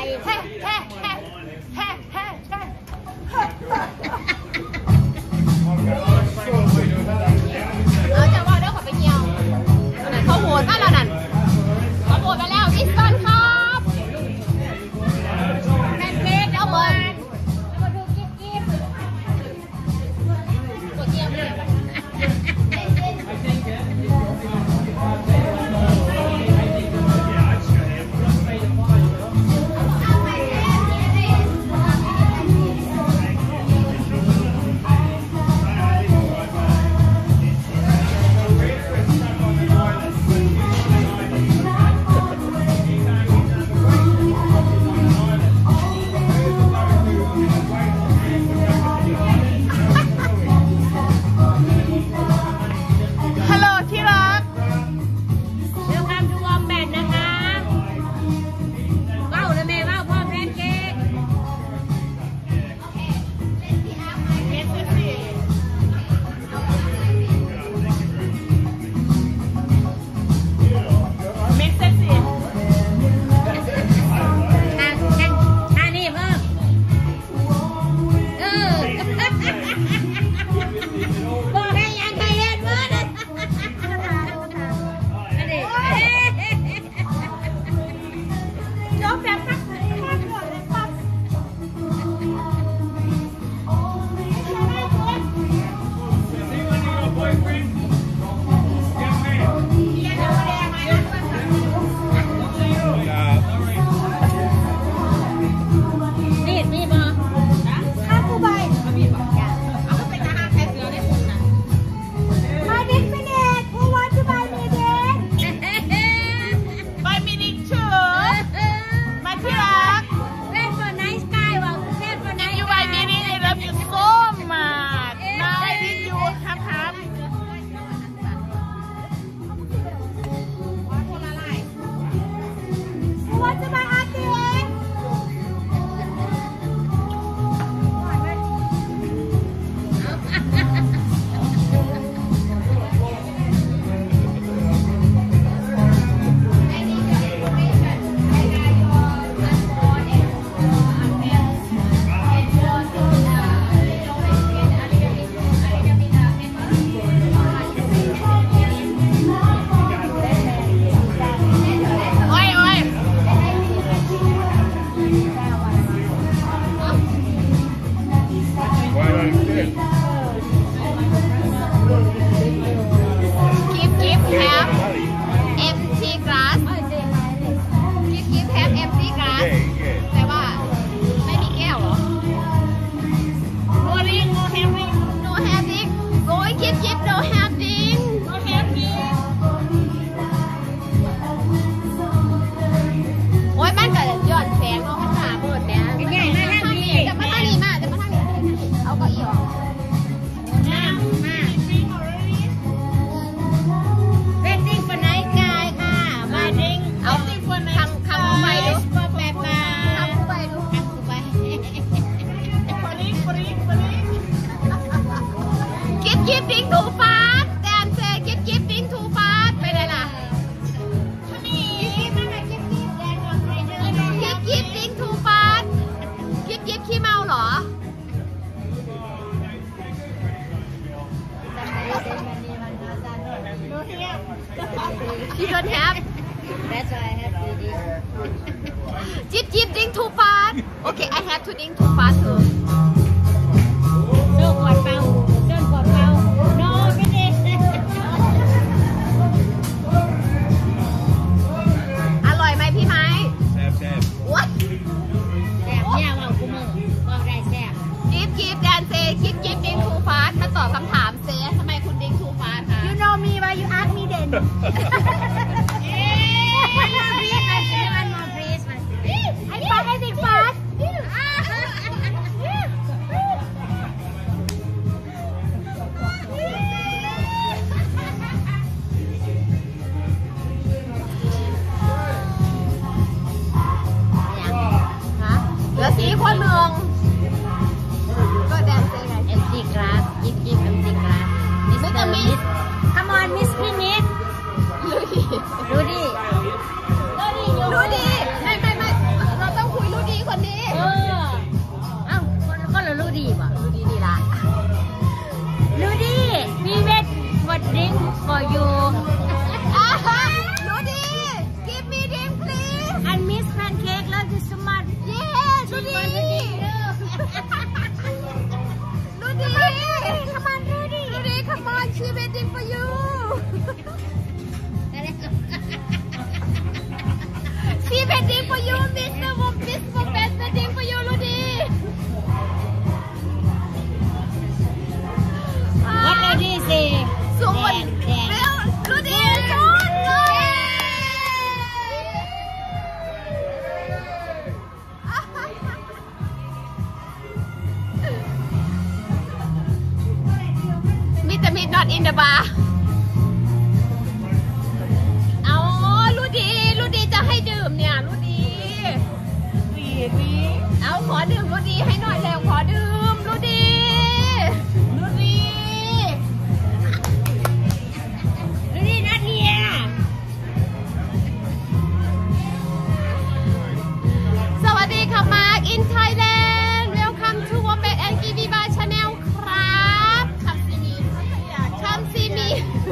แฮ่แฮ่แฮ่แฮ่แฮ่แฮ่เอาจะว่าเดี๋ยวขอไปเหี่ยวนั่นเขาโหดมากแล้วนั่นเขาโหดไปแล้วดิสตันครับแพนเค้กเอาเบิร์นมาดูกิ๊บกิ๊บกดเยี่ยมเลย You don't have? That's why I have to do this. Jeep Jeep drink too fast. Okay, I have to drink too fast too. โซ่กอดเป่าโซ่กอดเป่า No finish อร่อยไหมพี่ไม้แซ่บแซ่บ What? แซ่บเนี่ยว่ากูมือว่าได้แซ่บ Jeep Jeep แดนเซคิดยิบ drink too fast มาตอบคำถามเซทำไมคุณ drink too fast คะ You know me why you ask me then One more please I say one more please I fast I think fast เหลือสีคนหนึ่งก็แดนเซไง Empty glass give give empty glass Mister Miss Come on Miss Finish ดูดิดูดิ No for you ดูดิ give me drink please I miss pancake love you so much yes ดูดิดูดิ come on ดูดิดูดิ come on she waiting for you she waiting for you Mister Miss Wombat waiting for you ดูดิ What lady say สูงกว่าเร็วดูดิสูงมีแต่มี not in the bar เอาลูดีลูดีจะให้ดื่มเนี่ยลูดีวีวีเอาขอดื่มลูดีให้หน่อยแล้วขอดื่มลูดีลูดีลูดีนัดเฮียสวัสดีค่ะมาร์ก in Thailand welcome to Wombat Kiwi Bar Channel ครับคัมซีมีคัมซีมี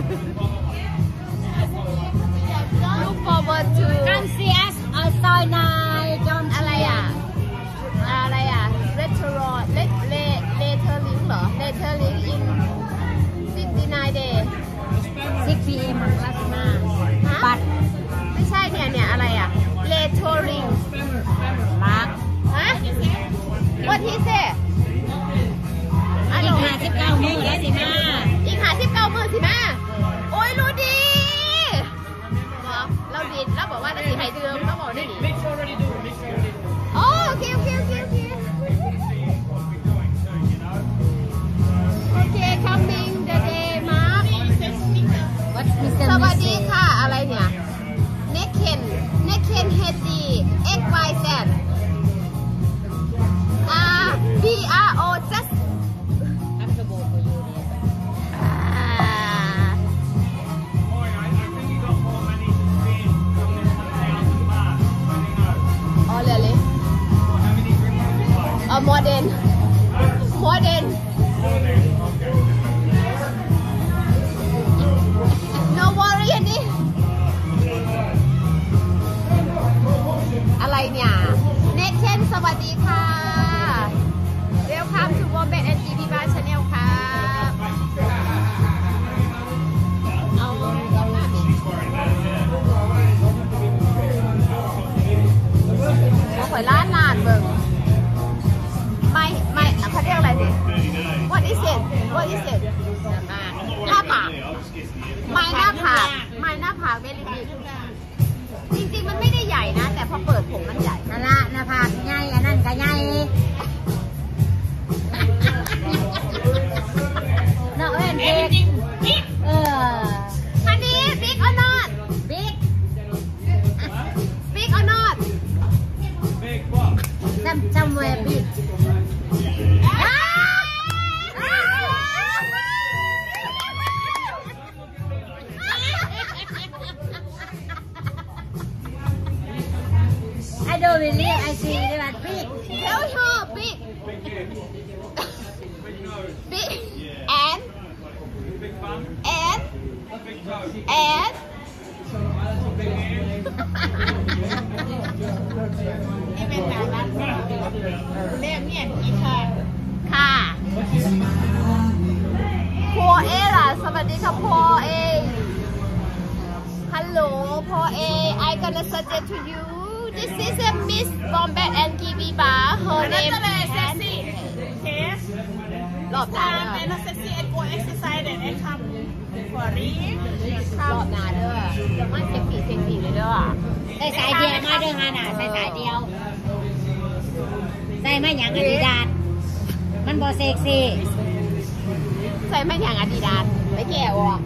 look forward to Come see us on Soy nine จอมอะไรอ่ะอะไรอ่ะ restaurant เลเลเลเทอร์ลิงเหรอเลเทอร์ลิง in fifty-nine day six p m คลาสมาฮะบัตรไม่ใช่เนี่ยเนี่ยอะไรอ่ะเลเทอร์ลิงมาร์กฮะ what he say อีกห้าสิบเก้าโมงแล้วสิมาอีกหาสิบเก้าหมื่นสิมาโอ้ยรู้ดีเหรอเราดีเราบอกว่าเราสีไฮเดิมเราบอกได้ดีโอ้โอเคโอเคโอเคโอเคโอเค coming the day มาร์ค What Mister สวัสดีค่ะอะไรเนี่ยเนคเคนเนคเคนเฮดี X Y Z R B R O just Comfortable for you อ่า Oh really? Oh more than more than no worry อันนี้อะไรเนี่ยเนคเคนสวัสดีค่ะ Welcome to Wombat Kiwi Bar Channel ครับเอาเอาหน้าดิเอาข่อยล้านล้านเบิ่งไม่ไม่เขาเรียกอะไรดิ What is it What is it หน้าผากไม่หน้าผากไม่หน้าผากเวลิบิจริงๆมันไม่ได้ใหญ่นะ แต่พอเปิดผมมันใหญ่นั่นละหน้าผากใหญ่อันนั้นก็ใหญ่เนาะเอ็นเอ็กเอออันนี้ big or not big big or not some somewhere big I don't believe I see that big tell her big big and and and นี่เป็นหนาบ้านเล่มเนี่ยอีกค่ะค่ะพอเอล่ะสวัสดีค่ะพอเอฮัลโหลพอเอ I gonna suggest to you this is a Miss Wombat Kiwi Bar her นั่น name จะเลยเซ็กซี่เคสรอบหน้าในเด้อนักเซ็กซี่ไอ้โกเอ็กซ์ไซส์เด็ดไอ้คำหัวรีรอบหน้าเด้อจะมาเซ็กซี่เซ็กซี่เลยเด้อใส่สายเดียวมาเด้อฮาน่ะใส่สายเดียวใส่มาอย่างอาดิดาสมันบ่เซ็กซี่ใส่ไม่อย่างอาดิดาสไม่แก่ว่ะ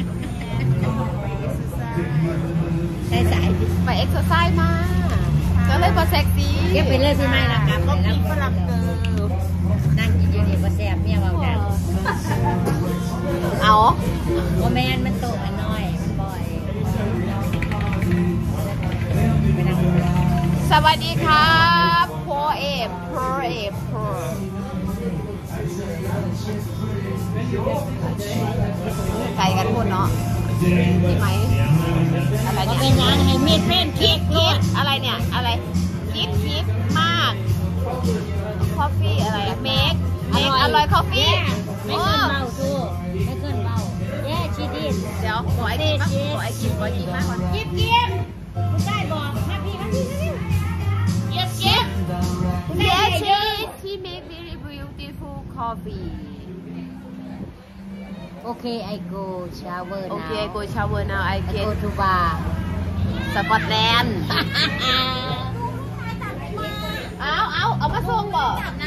ใส่สายไปเอ็กซ์ไซส์มาก็เลยพอเซ็กซี่เดี๋ยวไปเลิกที่ไม่ละครับก็เลยมีนะฝรั่งเกิร์ลนั่งกินอยู่นี่บ่แซ่บเมียเว้ากันเอาบ่แม่นมันโตมันน้อยมันบ่อยไปนั่งดูสวัสดีครับโพเอฟโพเอฟโพไกลกันหมดเนาะกินไหมอะไรก็เนี่ยเป็นงานให้มีดเพ่นคิคิดดคิดอะไรเนี่ยอะไรคิดคิดมากคอฟฟี่อะไรอะเมกเมกอร่อยคอฟฟี่ไม่เกินเบาทูไม่เกินเบาแย่ชีดินเดี๋ยวขอไอกินมากขอไอกินขอไอกินมากก่อนกิบกิบคุณได้บอกมาพี่มาพี่เย็บเย็บ Yes, she she make very beautiful coffee. Okay, I go shower now. Okay, I go shower now. I I get go to bar. Scotland. เอาเอาเอามาส่งบ่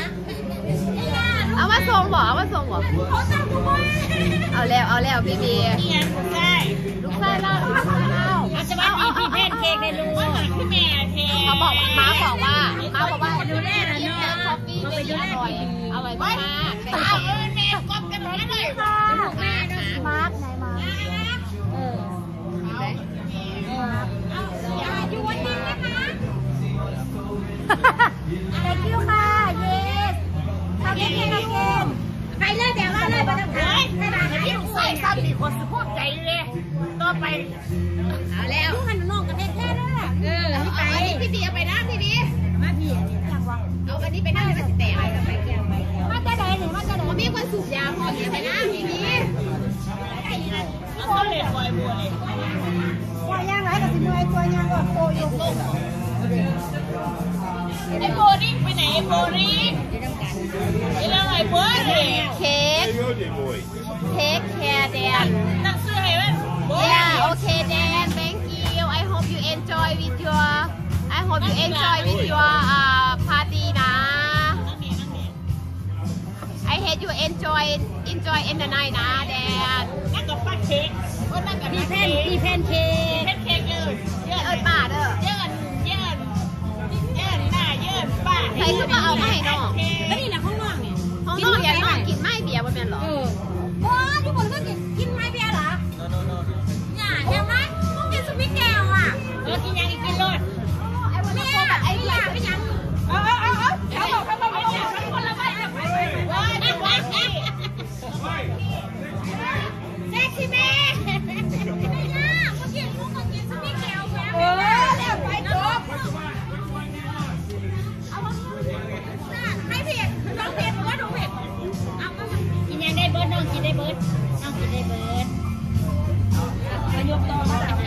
เอามาส่งบ่เอามาส่งบ่เอาแล้วเอาแล้วพี่บีนี่ไงลูกไส้ลูกไส้เล่าลูกไส้เล่าอาจจะมาพี่พี่เพนเค้กในรูว่าหาพี่แม่เทเขาบอกม้าบอกว่าม้าบอกว่าดูแลนะเนาะคอฟฟี่ไม่อร่อยอร่อยมากแต่เอาเออแม่ก๊อปกันหมดเลยค่ะมาร์กไหนมาร์กเออเอออย่าอยู่วันนี้นะคะ Thank you ค่ะ yes ทำได้แค่นั้นเองไปเลยเดี๋ยวว่าเลยไปทำงานไปทำงานที่ลูกไส้ซ้ำมีคนสะโพกใจเลยต่อไปเอาแล้วลูกหันน้องกันแท้ๆด้วยล่ะเออที่ไปอันนี้พี่บีเอาไปนะพี่บีมาพี่อันนี้จังวะเอาอันนี้ไปนั่งในมันจะแตกไปแก้วไปแก้วมาจะไหนหรือมาจะไหนผมมีคนสูบยาพอดีไปนั่งพี่บีแล้วก็เลยปล่อยบัวเลยว่าย่างไรกับสิมือไอ้ตัวย่างก่อนโตอยู่ลงไอ้โบลิ่งไปไหนไอ้โบลิ่งไอ้เรื่องไอ้โบลิ่งเค้ก เทคแคร์แดนตั้งชื่อให้มันโบ Yeah, okay then. Thank you. I hope you enjoy with your I hope you enjoy with your uh, party นะนั่งนี่นั่งนี่ I hope you enjoy enjoy in the night นะ Dan นั่งกับป้าเค้กก็นั่งกับพี่ป้าแพเค้นกพี่แพนเค้กเพชรเค้กเยอะเยอะเอิญป้าเด้อเยอะเยอะเยอะหน้าเยอะป้าใครก็มาเอามาให้น้องแล้วนี่นะข้างนอกเนี่ยห้องน้องอยากน้องกินไม่เบียร์บนแม่นหรอเออว้าทุกคนก็กินกินไม้เบียร์เหรอเนี่ยเห็นไหมพวกกินสมิธแก้วอ่ะเออกินยังอีกกินรถเนี่ยไอ้ยาไม่ยังเออเออเออเขาบอกเขาบอกเขาบอกคนละใบไปไปไปว้าดีกว่าสิแซ่บสิแม่ไม่ยากพวกกินพวกก็กินสมิธแก้วแม่เออแล้วไปจบให้เผ็ดน้องเผ็ดว่าน้องเผ็ดเอาก็กินยังได้เบิร์ดน้องกินได้เบิร์ดน้องกินได้เบิร์ดมายกต่อมาแล้ว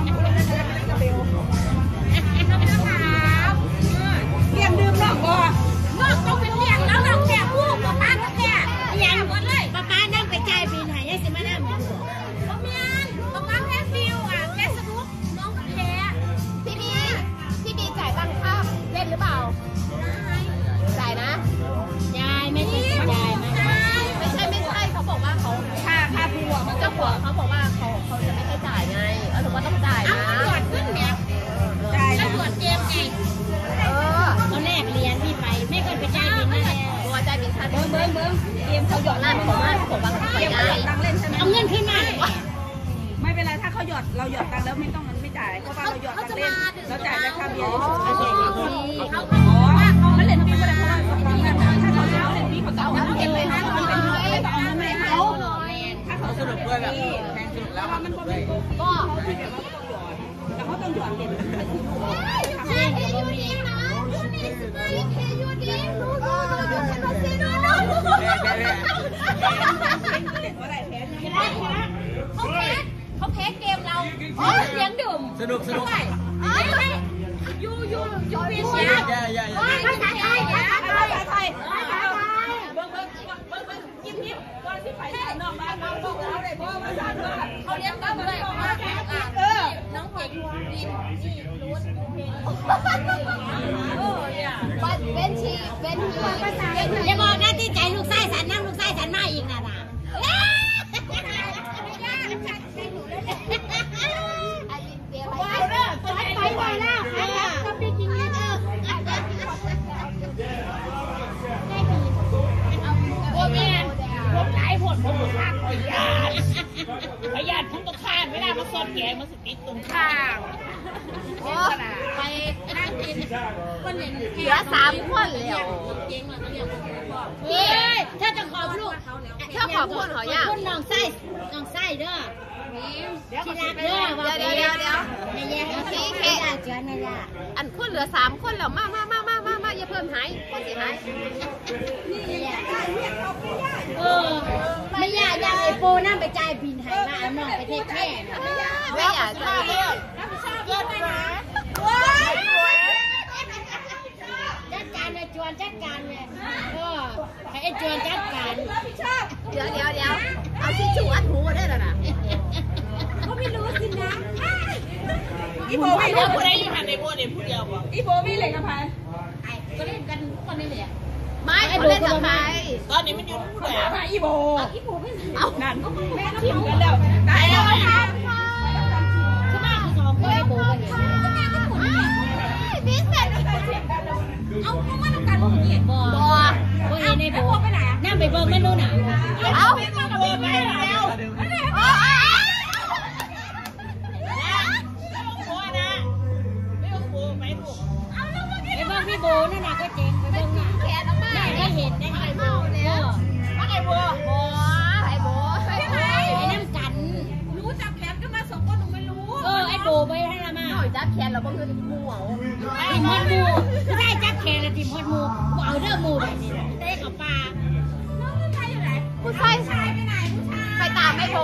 เลี้ยงดื่มน้องบ่น้องต้องเป็นเลี้ยงแล้วน้องแก่ผู้ป้าป้าก็แก่ยังหมดเลยป้าป้านั่งไปจ่ายบินหายยังสิมานั่งอยู่ป้าเมียนป้าป้าแพ้ฟิวอ่ะแพ้สนุกน้องแพ้พี่บีพี่บีจ่ายตังค่าเล่นหรือเปล่าจ่ายนะยายไม่ใช่ยายไม่ใช่ไม่ใช่ไม่ใช่เขาบอกว่าเขาค่าค่าผู้หัวมันเจ้าของเขาบอกว่าเขาเขาจะไม่ให้จ่ายไงเออหรือว่าต้องจ่ายเอานะตรวจขึ้นเนี่ยแล้วตรวจเกมไงเออเขาแลกเหรียญพี่ไปไม่เคยไปจ่ายบินนะตัวจ่ายบินค่าเบิ้งเบิ้งเบิ้งเกมเขาเขาหหยยออดดร้านของร้านของบางคนง่ายตังเล่นใช่ไหมเอาเงินขึ้นมาไม่เป็นไรถ้าเขาหยอดเราหยอดตังแล้วไม่ต้องมันไม่จ่ายเพราะว่าเราหยอดตังเล่นเราจ่ายแต่ค่าเบียร์เขาเสียเงินที่เขาอ๋อเขาเล่นฟรีก็ได้เพราะว่าถ้าเขาเช้าเล่นฟรีเขาเอาเงินเก็บเลยนะมันเป็นเงินเอาเงินไม่เขาถ้าเขาสรุปด้วยแบบแพงสุดแล้วมันก็ไม่ก็แต่เขาต้องหยอดเด็ดใช่เฮยูดีนะยูนี่สมัยเฮยูดีรู้รู้รู้ฉันมาซีรู้รู้เขาแพ้เกมเราโอ้เสียงดื่มสนุกสนุกยูยูยูวีเชียแย่แย่ภาษาไทยภาษาไทยภาษาไทยเบิ้งเบิ้งเบิ้งเบิ้งยิ้มยิ้มก่อนที่ไปนอกบ้านเราบอกเราเลยเพราะว่าเขาเลี้ยงกันเลยเออน้องเก่งดีนี่รู้โอ้ยอ่ะ But when she when he อย่าบอกนะที่ใจลูกไส้สันนั่งลูกไส้สันมาอีกนะนะไปไปแล้วก็ไปกินเออโอ้แม่ผมหลายผลผมข้างพยานพยานผมก็ข้างไม่ได้มาสอดแกงมาสติดตรงข้างโอ้ไปนั่งกินคนเห็นเหลือสามคนแล้วเก่งมาเรียกพี่ถ้าจะขอบลูกถ้าขอบคุณเขาอย่างคุณน้องไส้น้องไส้เด้อเดี๋ยวที่เขารักไปเด้อเดี๋ยวเดี๋ยวเดี๋ยวในแย่ที่เคเจอในแย่อันคนเหลือสามคนแล้วมามามามามามาอย่าเพิ่มหายคนสิหายเออไม่ยากยังไอโฟนั่งไปจ่ายบินหายมาเอาน้องไปเทคแค่ไม่อยากจะเลือดเลือดหนาว้ายจัดการเลยจวนจัดการเลยเออให้ไอ้จวนจัดการเดี๋ยวเดี๋ยวเดี๋ยวเอาชิ้นชูอัดหูได้แล้วนะเขาไม่รู้สินะอีโบไม่รู้คนไหนอยู่หันในโบเนี่ยพูดเดียวบ่อีโบไม่เลยกับใครก็เล่นกันทุกคนนี่แหละไม่เขาเล่นกับใครตอนนี้มันอยู่ผู้ใดอ่ะอีโบอีปูไม่เอานั่นแม่ทิมกันแล้วตายแล้วค่ะคือมากคือสองคนไอ้ปูก็เห็นพี่เสร็จเอาเขามาทำการบ่เห็นบ่บ่บ่เห็นในปูไปไหนอ่ะนั่งไปเบิ่งไม่รู้น่ะเอาไม่ต้องโบไปแล้วโอ้ยโบนะไม่ต้องโบไปบุกไปเบิ่งพี่โบนั่นน่ะก็เจ๋งไปเบิ่งน่ะแขนออกมาได้เห็นได้เห็นเมาแล้วว่าไงโบโอ้ไอ้โบไอ้โบไอ้น้ำกันรู้จักแขนก็มาสองคนหนูไม่รู้เออไอ้โบไปให้ละมาหน่อยจับแขนเราบ้างคือหมูเอาทีมฮอดมูไม่ได้จับแขนแล้วทีมฮอดมูกูเอาเด้อมูแบบนี้เต้กับปลาผู้ชายไปตามไม่โบ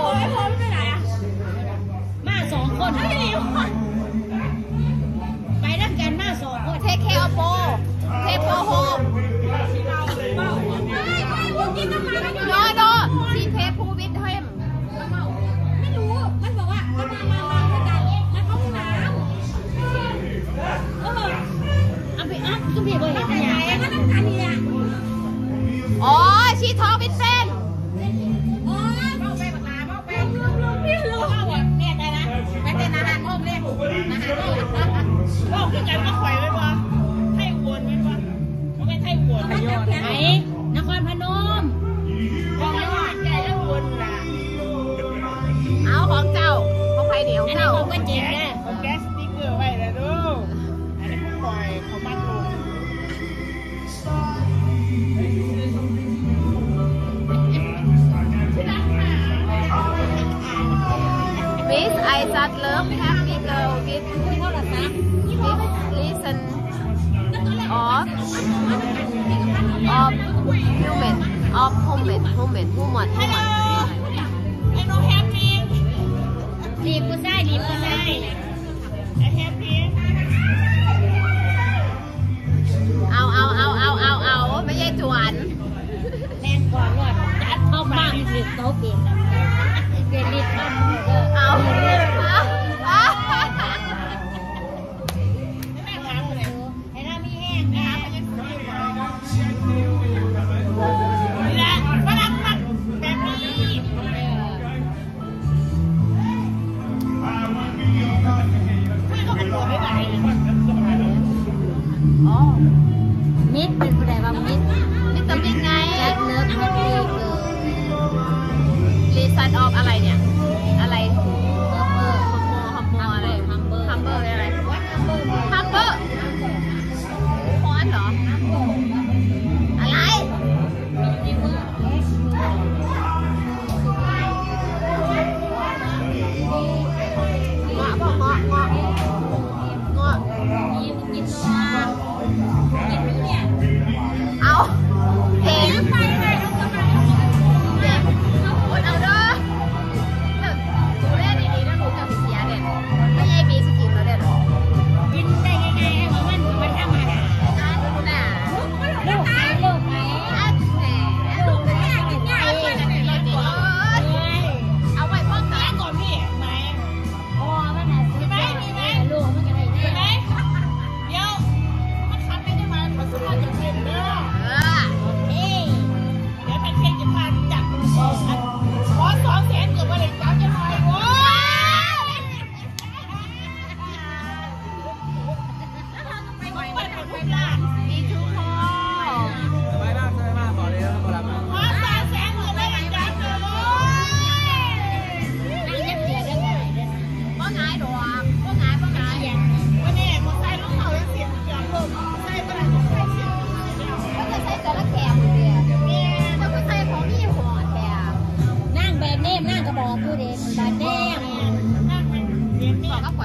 มาสองคนไปดักกันมาสองคนเทคแคร์โบเทคโบโฮมโนโนทีเทคพูวิดเทมไม่รู้ มันบอกว่ามันมามามาด้วยกันมันเข้าห้องน้ำเออเอาไปอัพทุกพี่บ่เห็นเนี่ยมันต้องการเนี่ยอ๋อชีทอวิดเฟนโอ้ยเอาไปบักลาเอาไปลุงลุงพี่ลุงเอาแบบเนี่ยได้นะไปเต้นอาหารห้องเล่นอาหารห้องบอกคือกันมาข่อยไว้บ่ไทยวนไว้บ่เขาเป็นไทยวนไหนนครพนมบอกเลยว่าแกจะวนล่ะเอาของเจ้าของใครเดี๋ยวอันนี้เจ้าผมก็เจ๋งนะผมแกสติ๊กเกอร์ไว้แล้วดูอันนี้ผู้ปล่อยเขามัดลงวิสไอซัดเลิฟแฮปปี้เกิร์ลวิสโทรศัพท์ listen of of human of human human human human ไอ้น้องแฮปปี้ดีกูใส่ดีกูใส่ไอ้แฮปปี้เอาเอาเอาเอาเอาเอาไม่ใช่จวนแรงก่อนรอดจัดเข้าบ้างสิเขาเปลี่ยนเปลี่ยนลิตรเอา เอาแม่ถามเลยให้เรามีแห้งนะนี่แหละฝรั่งมันแบบนี้คุยกับมันตัวไม่ไหวอ๋อมิดเป็นผู้ใดว่ามิดนี่ตำยังไงจัดเนื้อแฮปปี้เกิร์ล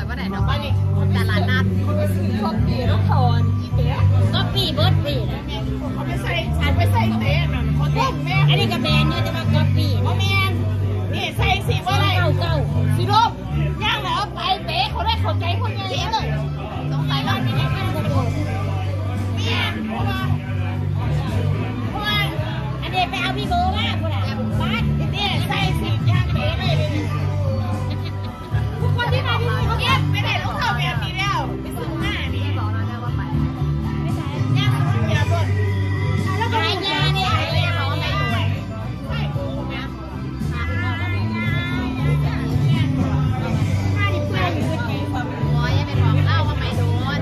ว่าไหนเนาะตลาดนัดก็ปีแล้วถอนอีเต๋อก็ปีเบิร์ดปีนะเขาไปใส่ฉันไปใส่เต๋อน่ะเขาเต้นแม่อันนี้กับแบรนด์นี่แต่ว่าก็ปีพ่อแม่นี่ใส่สีว่าอะไรเก้าเก้าสีลมย่างแล้วไปเต๋อเขาได้เข้าใจคนยังไงเลยต้องใส่รอบนี้ข้าวกระโดดแม่เพราะว่าเพราะว่าอันนี้ไปเอาพี่โบมาคนละบ้านเนี่ยใส่สีย่างเต๋อเลยทุกคนที่มาที่นี่เขาเก็บไม่ได้ลูกเขาแบบนี้แล้วไปซื้อหน้านี่บอกเราได้ว่าไปย่างมันเยอะบนแล้วก็ไอ้ยาเนี่ยไอ้เนี่ยเขาไม่รวยใช่กูนะหมอยังเป็นของเล่าว่าไม่โดน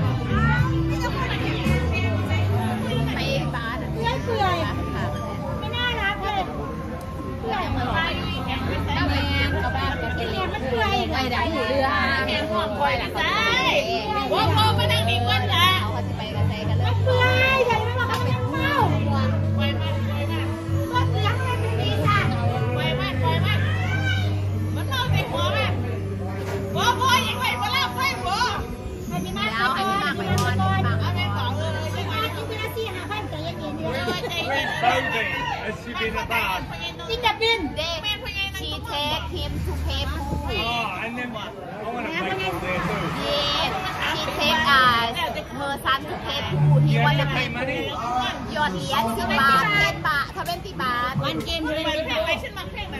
ไปบ้านเพื่อนเปื่อยไม่น่ารักเลยเปื่อยเหมือนไปก็แมงกับบ้านก็ไอ้เรีเนี่ยยนมันเปื่อยไปดักหูเรือแม่ห่วงคอยนะใช่ว่าพ่อมานั่งนี่ก่อนจ้ะเขาจะไปกันใจกันเลยเปื่อยใหญ่ไม่บอกว่ามันเมาปล่อยมันปล่อยมันก็เลี้ยงมันเป็นดีจ้ะปล่อยมันปล่อยมันมันเมาใส่หัวมันบ่บ่ยังไงบ่แล้วไปบ่ให้พี่มาแล้วให้พี่มากไปนอนมากเอาแม่ต่อเลยใช่ไหมกินทีละสี่ห้าพันใจเย็นๆเออใจเย็น Boating, has she been about? จินจะบินเด็กชีเทคทีมทูเพย์พู Oh, and then what? I want to play all there too. เย็นชีเทคอ่าเมอร์ซันทูเพย์พูที่ว่าจะเป็นยอดเหรียญสิบบาทเจ็ดบาทถ้าเป็นสิบบาทวันเกมเลยไปเพลงไปฉันมาเพลงนั้น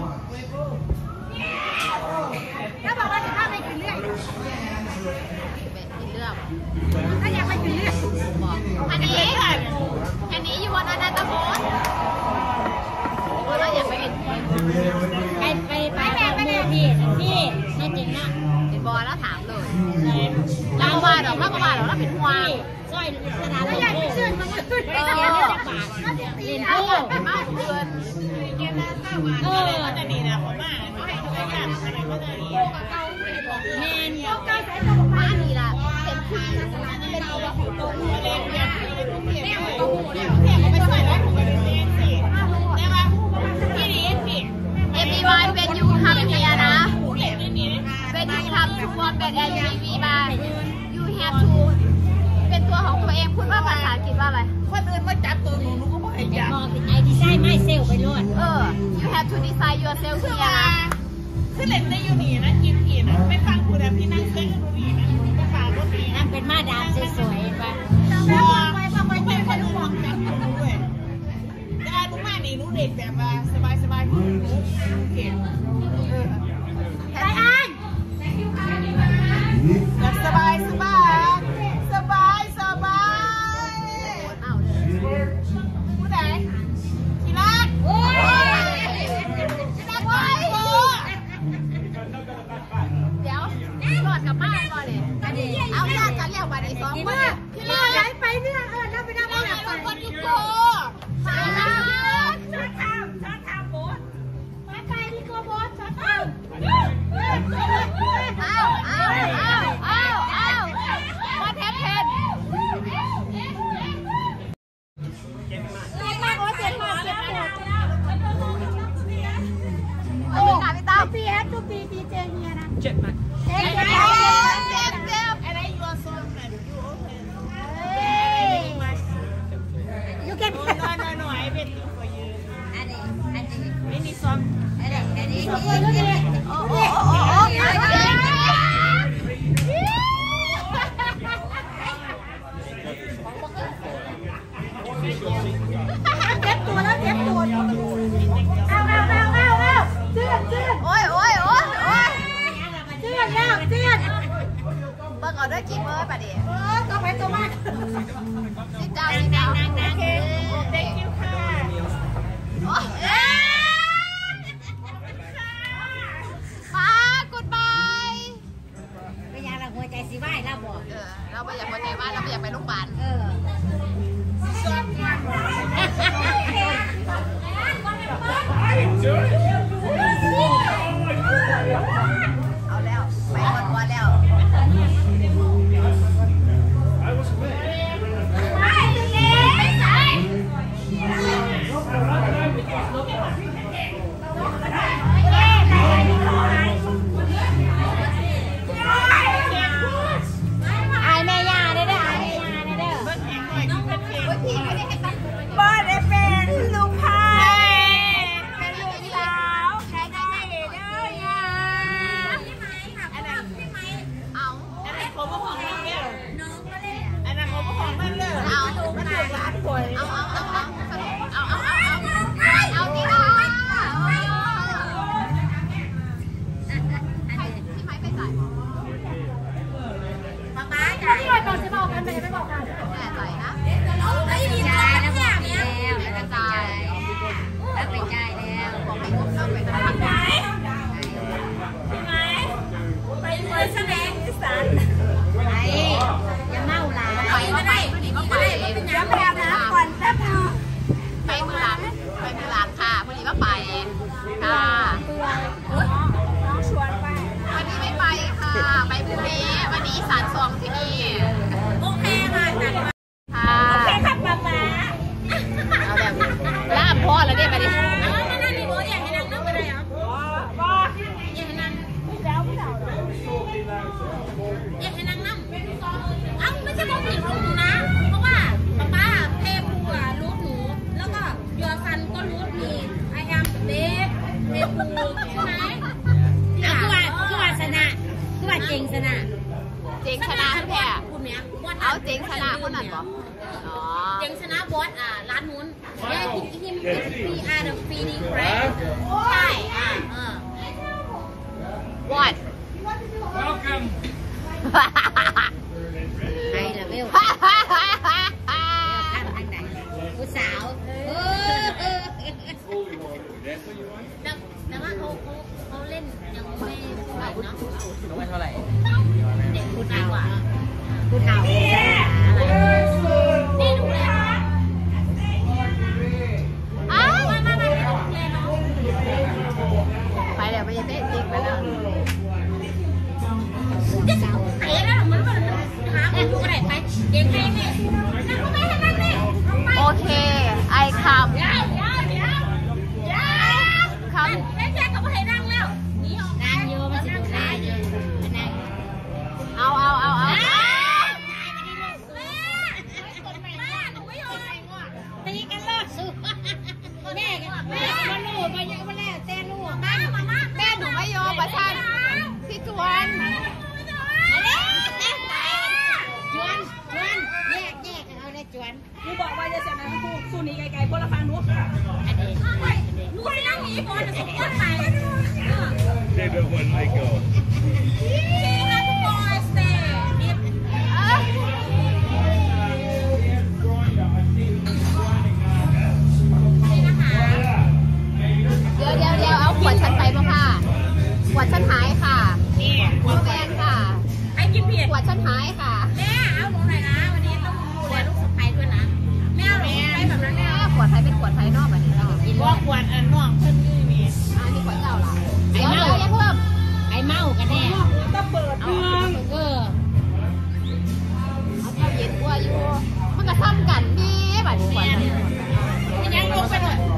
ถ้าบอกว่าจะพาไปกินเรื่อยเป็นเรื่องถ้าอยากไปกินเรื่อยบอกอันนี้อันนี้อยู่วันอนันตโมนเราอยากไปเห็นไปไปไปแม่ไปแม่พี่พี่น่าจริงนะเป็นบอลแล้วถามเลยเราก็มาดอกเราก็มาดอกเราเป็นห่วงซอยสนามเราอยากไปเชิญมันขึ้นไปเสียบาทเล่นเอาโอ้ไปบ้านเพื่อนเออก็จะดีนะผมมาไม่ให้ทุกอย่างอะไรก็จะดีแมนบ้านนี่ล่ะเป็นที่เป็นตัวของตัวเองเรียนเรียนเรียนเรียนเรียนก็ไม่ใส่แล้วผมก็เรียนสิได้ป่ะพี่ดีพี่เอ็มบีวายเป็นยูคัมเฮียนะเรียนนี่เป็นยูคัมทูวอมเป็นแอนทีวีบาร์ยูแฮปทูเป็นตัวของตัวเองพูดว่าภาษาอังกฤษว่าอะไรคนอื่นมาจับตัวหนูหนูก็ไม่ให้จับมองเป็นไอดีไซน์ไม่เซลไปรวดเออ you have to design yourself คือ here ว่านะคือเล่นได้อยู่นี่นะกินผีนะไม่ฟังกูแต่พี่นั่งเล่นดูนี่นะไม่ฟังก็ดีนั่นเป็นมาดามสวยๆป่ะพอไปพอไปไปคนห่วงจับกูด้วยแต่ลูกมานี่หนูเด็กแบบว่าสบายสบายคือหนูเก่งเออไปอ่านแบบสบายสบายสบายสบายเอาเลยผู้ใดที่รักโอ้ยที่รักไว้เดี๋ยวรอดกลับบ้านก่อนเลยเอาญาติกันแล้ววันนี้สองคนเนี่ยที่เราย้ายไปเนี่ยเออเราไปนั่งเราเราหาไปคนอยู่โกไปนะช็อตทำช็อตทำโบสไปไปที่โกโบสช็อตทำเอาเอาเอาเอาเอาวันแทบเพนเจ็บมากโอ้เจ็บมากเจ็บปวดเอาไปค่ะพี่ตั้มปีแอดตูปีดีเจเฮียนะเจ็บมากเจ็บเจ็เจ็บบเจ็บเจ็บอะไรยูโซนแบบยูโอเพนยูเก็บโอ้ยน้อยน้อยน้อยเป็นตัวfor you อันนี้อันนี้ไม่มีซ้อมอันนี้อันนี้โอ้โหดูดิโอ้โอ้โอ้โอ้เจ็บเจ็บเจ็บตัวแล้วเจ็บตัวเอาเอาเอาเอาเอาเจือนเจือนโอ้ยโอ้ยโอ้ยโอ้ยเจือนแล้วเจือนเบิกเอาด้วยกี่เบอร์ป่ะดิเออตัวไปตัวมาสิบเก้าสิบเก้าโอเค thank you ค่ะโอ้ยป้า goodbye เป็นยังไงหัวใจสิไหวเราบอกเออเราไม่อยากหัวใจว่าเราไม่อยากไปโรงพยาบาลเออเอาแล้วไปคนวัวแล้วไปของที่นี่โอเคค่ะจัดมาค่ะโอเคค่ะป๊าป๊าเอาแบบล่ามพ่อแล้วได้ไหมดิเอามานั่งดีโบอยากให้นั่งนั่งไปเลยเหรอว้าอยากให้นั่งไม่แล้วไม่แล้วอยากให้นั่งนั่งเอ้าไม่ใช่บอกผิดของหนูนะเพราะว่าป๊าป๊าเพย์พูอ่ะรู้หนูแล้วก็ยอซันก็รู้มีไอแอมเบฟเพย์พูใช่ไหมเอาคือว่าคือว่าชนะคือว่าเจงชนะเจงชนะแพ้เอาเจงชนะคนนั้นบอกเจงชนะบอสอ่ะร้านนู้นได้ที่ที่ที่อาร์ดฟีดีแคร์ใช่อ่ะเออ what Welcome ไอ้ละเวลข้างทางไหนผู้สาวแต่ว่าเขาเขาเขาเล่นยังไม่เท่าไหร่เนาะไม่เท่าไหร่เด็กคุณดีกว่าคุณเท่านี่ดูเลยค่ะอ้าวมามามาไปแล้วไม่ใช่เต้จริงไปแล้วจะสาวไอ้แล้วมันมันหาคนก็ได้ไปเก่งให้ให้นั่งก็ไม่ให้นั่งเลยโอเคไอคำเดี๋ยวเดี๋ยวเดี๋ยวเดี๋ยวคำแค่แค่ก็ไม่ให้นั่งแล้วนี่ออกนั่งอยู่มันนั่งได้เอาเอาเอาเอาตีกันเลิกสู้แม่แม่มาลูกมาเยอะมาแล้วแต่ลูกแม่แม่หนูไม่ยอมประชันพี่จวนจวนจวนแยกแยกเอาเลยจวนกูบอกว่าจะเสร็จนะกูสู้นี้ไกลๆคนละฟังนู้นอันนี้นู้นนั่งอีกคนจะส่งคนไป They don't want to go. เดี๋ยวเดี๋ยวเดี๋ยวเอาขวดฉันไปป่ะค่ะขวดฉันหายค่ะนี่ขวดแฟนค่ะให้กินเพียขวดฉันหายค่ะแม่เอาหนูหน่อยนะวันนี้ต้องดูแลลูกสะใภ้ด้วยนะแม่เอาหนูไปแบบนั้นแม่ขวดไทยเป็นขวดไทยนอกแบบนี้ค่ะกินว่าขวดอันนอกเพิ่มนี่มีอันนี้ขวดเก่าละไอ้เมายังเพิ่มไอ้เมากันแน่ต้องเปิดเรื่องเออเอาเย็นกว่าอยู่มันก็ซ้ำกันดีแบบนี้ขวดมันยังลงไปหน่อย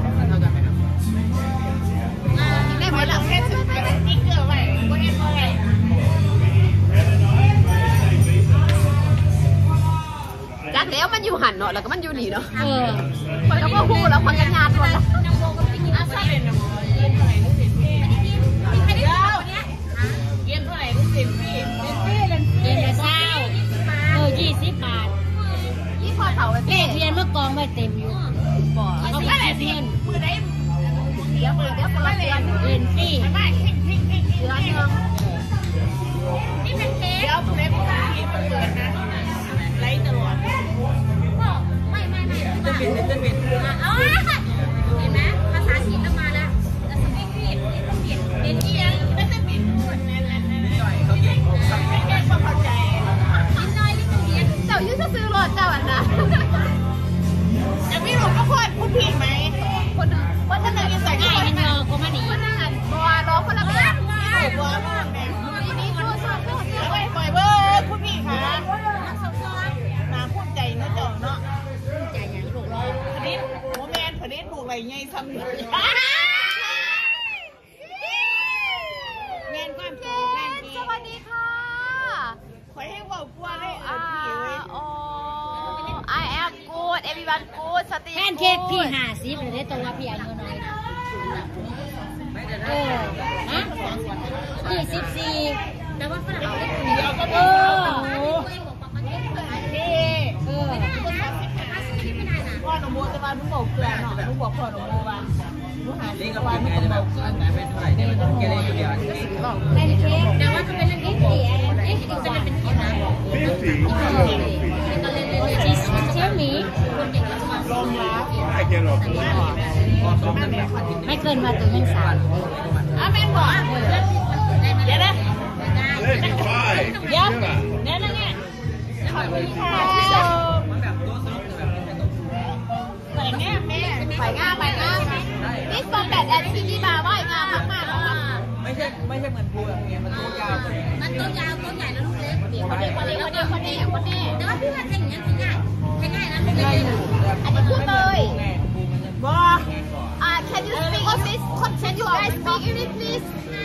ได้หมดแล้วแค่ถึงจะได้ติ๊กเกอร์ไว้บนเอ็นไว้จากแล้วมันอยู่หันเนาะแล้วก็มันอยู่หนีเนาะเออคนก็พูดแล้วคนกันงานหมดแล้วอาซาเป็นนะเย็นเท่าไหร่ลูกศิษย์พี่ใครได้ยินตัวเนี้ยเย็นเท่าไหร่ลูกศิษย์พี่เย็นพี่เย็นเย็นละเศร้าเออยี่สิบบาทยี่พอเท่าเลขเรียนเมื่อกองไม่เต็มอยู่บ่เอาแค่ไหนเรียนมือได้เดี๋ยวเปิดเดี๋ยวเปิดเรียนเรียนฟรีไม่เพ่งเพ่งเพ่งเดือนนึงนี่เป็นเทปเดี๋ยวเทปผู้ที่เปิดนะไลฟ์ตลอดไม่ไม่ไม่จะเป็นจะเป็นเอาเห็นไหมภาษาจีนต้องมาแล้วจะสปีกผิดผิดเป็นเอียงไม่จะผิดพูดนั่นนั่นนั่นหน่อยเขาเก่งไม่แก้ความเข้าใจนิดหน่อยนิดเดียวเจ้ายืดซื้อรถเจ้าอันนะแต่พี่หนุ่มก็พูดพูดผิดไหมคนคนท่านหนึ่งใส่ง่ายมันเยอะกว่ามันอีกคนหนึ่งบัวร้องคนละแบบบัวร้องแบบนี่บัวชอบก็เสียไปปล่อยเบอร์คุณพี่ค่ะน้ำพูดใจเนาะเจ้าเนาะพูดใจอย่างลูกร้องผลิตโมแมนผลิตลูกอะไรไงซ้ำนี่แมนความเก่งสวัสดีค่ะขอให้บอกกลัวเลยอ่าโอ้ I am good everyone good สติแพนเค้กพี่ห้าสิบเลยได้ตัวพี่อายุน้อยเออฮะยี่สิบสี่แต่ว่าฝรั่งเอาได้คนเดียวก็เออเออพ่อหนูโมจะมาหนูบอกเกลือเนาะหนูบอกพ่อหนูโมว่าหนูหาซื้อว่าไม่ต้องบอกเกลือไม่เท่าไหร่เดี๋ยวมันแกเล่นอยู่เดียวแพนเค้กแต่ว่าจะเป็นเรื่องที่ดีเอ๊ะจะเป็นเป็นกี่นะ Fifty. เชื่อมีไม่เกินมาตัวยังสามอ่ะแม่บอกเดี๋ยวนะเดี๋ยวเดี๋ยวนะเนี่ยขอบคุณค่ะไปง่ายแม่ไปง่ายไปง่ายนี่ฟอร์แบทแอนซีดีบาร์ว่ายงามมากๆไม่ใช่ไม่ใช่เหมือนพูแบบนี้มันตัวยาวมันตัวยาวตัวใหญ่แล้วลูกเล็กนี้คนนี้คนนี้คนนี้คนนี้คนนี้แต่ว่าพี่ว่าแต่งงานง่ายง่ายนะเป็นไงอันนี้พูดเลยบออ่า can you speak English can you guys speak English please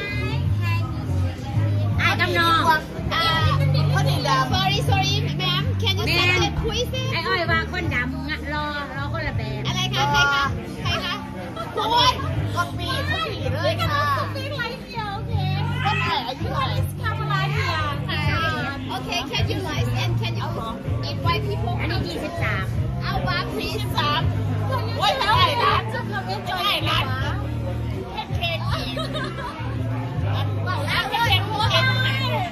ไอ้กำนองอ่าคนนี้ด sorry sorry ma'am can you translate please ไอ้อ้อยว่าคนดำงะรอรอคนละแบบอะไรคะใครคะใครคะโอ้ยำก็ปีก็ปีเลยค่ะเป็นไรเดียวโอเคก็ไหนอายุเท่าไหร่ทำอะไรเดียว okay can you guys and can you invite people อันนี้ยี่สิบสามเอาบ้า please สามโอ้ยไม่ได้ร้านจะไม่ได้ร้านแค่เค้กอีกแล้วก็เด็กเอ็นไหน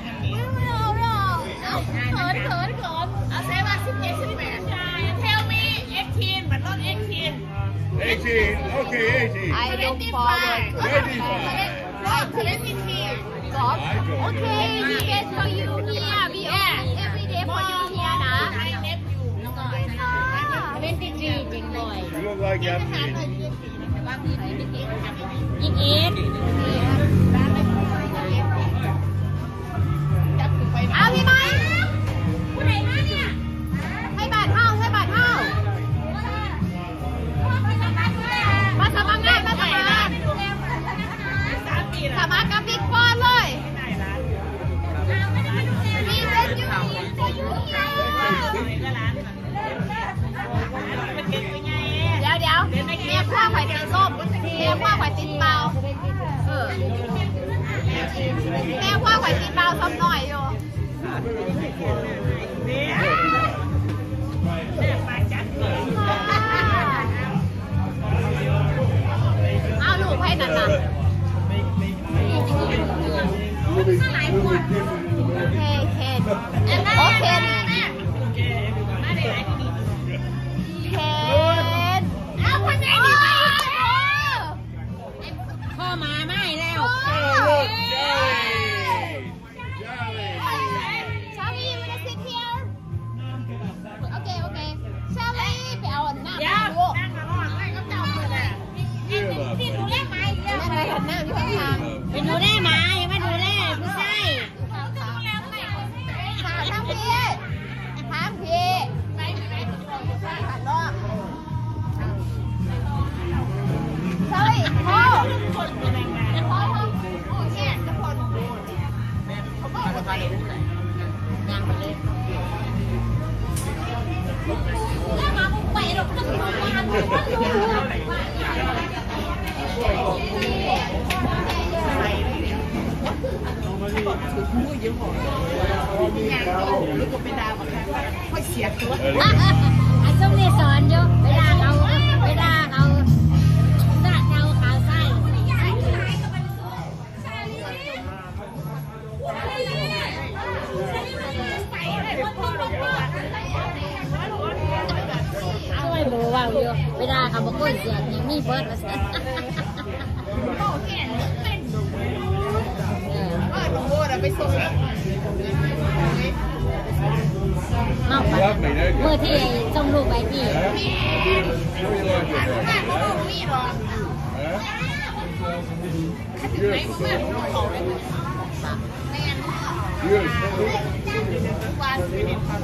เอาเขินเขินเขินเอาใช่ว่าสิบเอ็ดสิบแปดใช่เทลมีเอ็กทีนเหมือนรถเอ็กทีน eighteen. Okay, eighteen. I look forward to twenty-five. Oh, twenty-three. God. Okay, we get for you here. We open every day for you here นะเป็นติดจีจริงเลย You look like you have to. อีกเอ็ดเอาพี่ไหมผู้ใดมาเนี่ยให้บาทเท่าให้บาทเท่ามาสมัครงานมาสมัครงานสมัครกับบิ๊กฟอนเลยมีเล่นอยู่จะอยู่ที่เดี๋ยวเดี๋ยวเมียพ่อข่อยติดส้มเมียพ่อข่อยติดเบาเออแม่พ่อข่อยติดเบาซ้ำหน่อยอยู่เอาลูกให้นั่นน่ะโอเคเคนโอเคเคนเอาคนไหนดีไปพ่อมาไม่แล้ว Charlie, you wanna sit here? Okay, okay. Charlie, ไปเอาหน้าเดี๋ยวลูกนั่งมารอดอะไรก็เจ้าเลยนะที่ดูแลไหมแม่ไปหันหน้าที่ข้างเป็นดูแลไหมมาดูแลผู้ชายข้างข้างข้างพี่ข้างพี่หันรอบCharlie, พ่อพ่อพ่อโอ้เนี่ยจะพ่อเขาบอกว่าไปยังไปเลยแล้วมาบุกไปหรอกต้องมาบ้านอันส้มเนี่ยสอนอยู่เวลาเขาเวลาเขาสะเดาขาวไส้ช่วยบูว่าวอยู่เวลาเขาบอกกุ้ยเสียงยังมีเบิร์ดมาสั่นไปส่งนอกไปเมื่อที่ส่งลูกไปพี่บ้านเขาบอกมีหรอไหนพวกแม่พวกเขาเลยแม่วันไม่เห็นเขา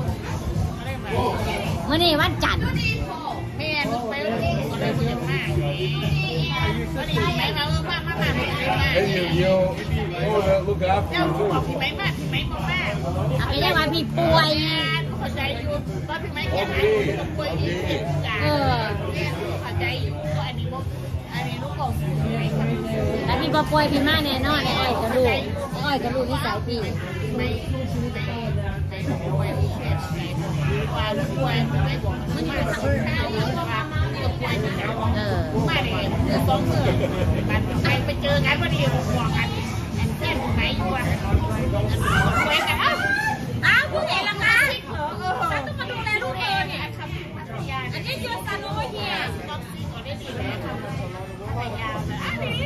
เมื่อนี้วันจันทร์แม่ลูกไปลูกอะไรเยอะมากวันนี้ไปมาเออมามามาไปมา And you, you know, look after เจ้า you บอก too. พี่ไม้มาพี่ไม้บอกมาเอาไปเรียกว่าพี่ป่วยเข้าใจอยู่ว่าพี่ไม้แค่ไหนก็ป่วยดีจ้าเข้าใจอยู่อันนี้พวกอันนี้ลูกบอกเลยแล้วพี่บ่ป่วยพี่มาแน่นอนไอ้อ้อยกับลูกไอ้อ้อยกับลูกนิสัยพี่ไม่ไม่ป่วยแค่ไหนว่าลูกป่วยไม่บอกมันมาทำข้าวแล้วว่าลูกป่วยนะเออมาเนี่ยสองมือมันไปไปเจอกันพอดีบอกกันแค่ไหนอยู่อ่ะป่วยกันอ้าวอ้าวผู้ใหญ่ละคะฉันต้องมาดูแลลูกเองเนี่ยอันนี้ยืนตาโน้เฮียต้องซีก่อนได้ดีเลยค่ะพยายามนะอันนี้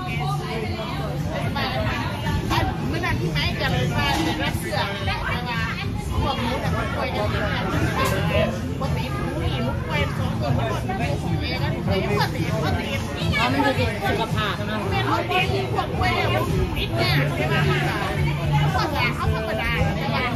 มาอันเมื่อนั้นที่ไม้จะเลยมาแต่รักเสือแต่ว่าพวกนู้นแต่คนป่วยจะติดกันปกติผู้หญิงป่วยสองคนมันหมดไม่ได้เองก็ถือว่าติดก็ติดเพราะมันจะติดสุขภาพเนาะเป็นคนที่พวกป่วยเนี่ยติดเนี่ยใช่ไหมคะพวกแก่เขาธรรมดาแต่ว่า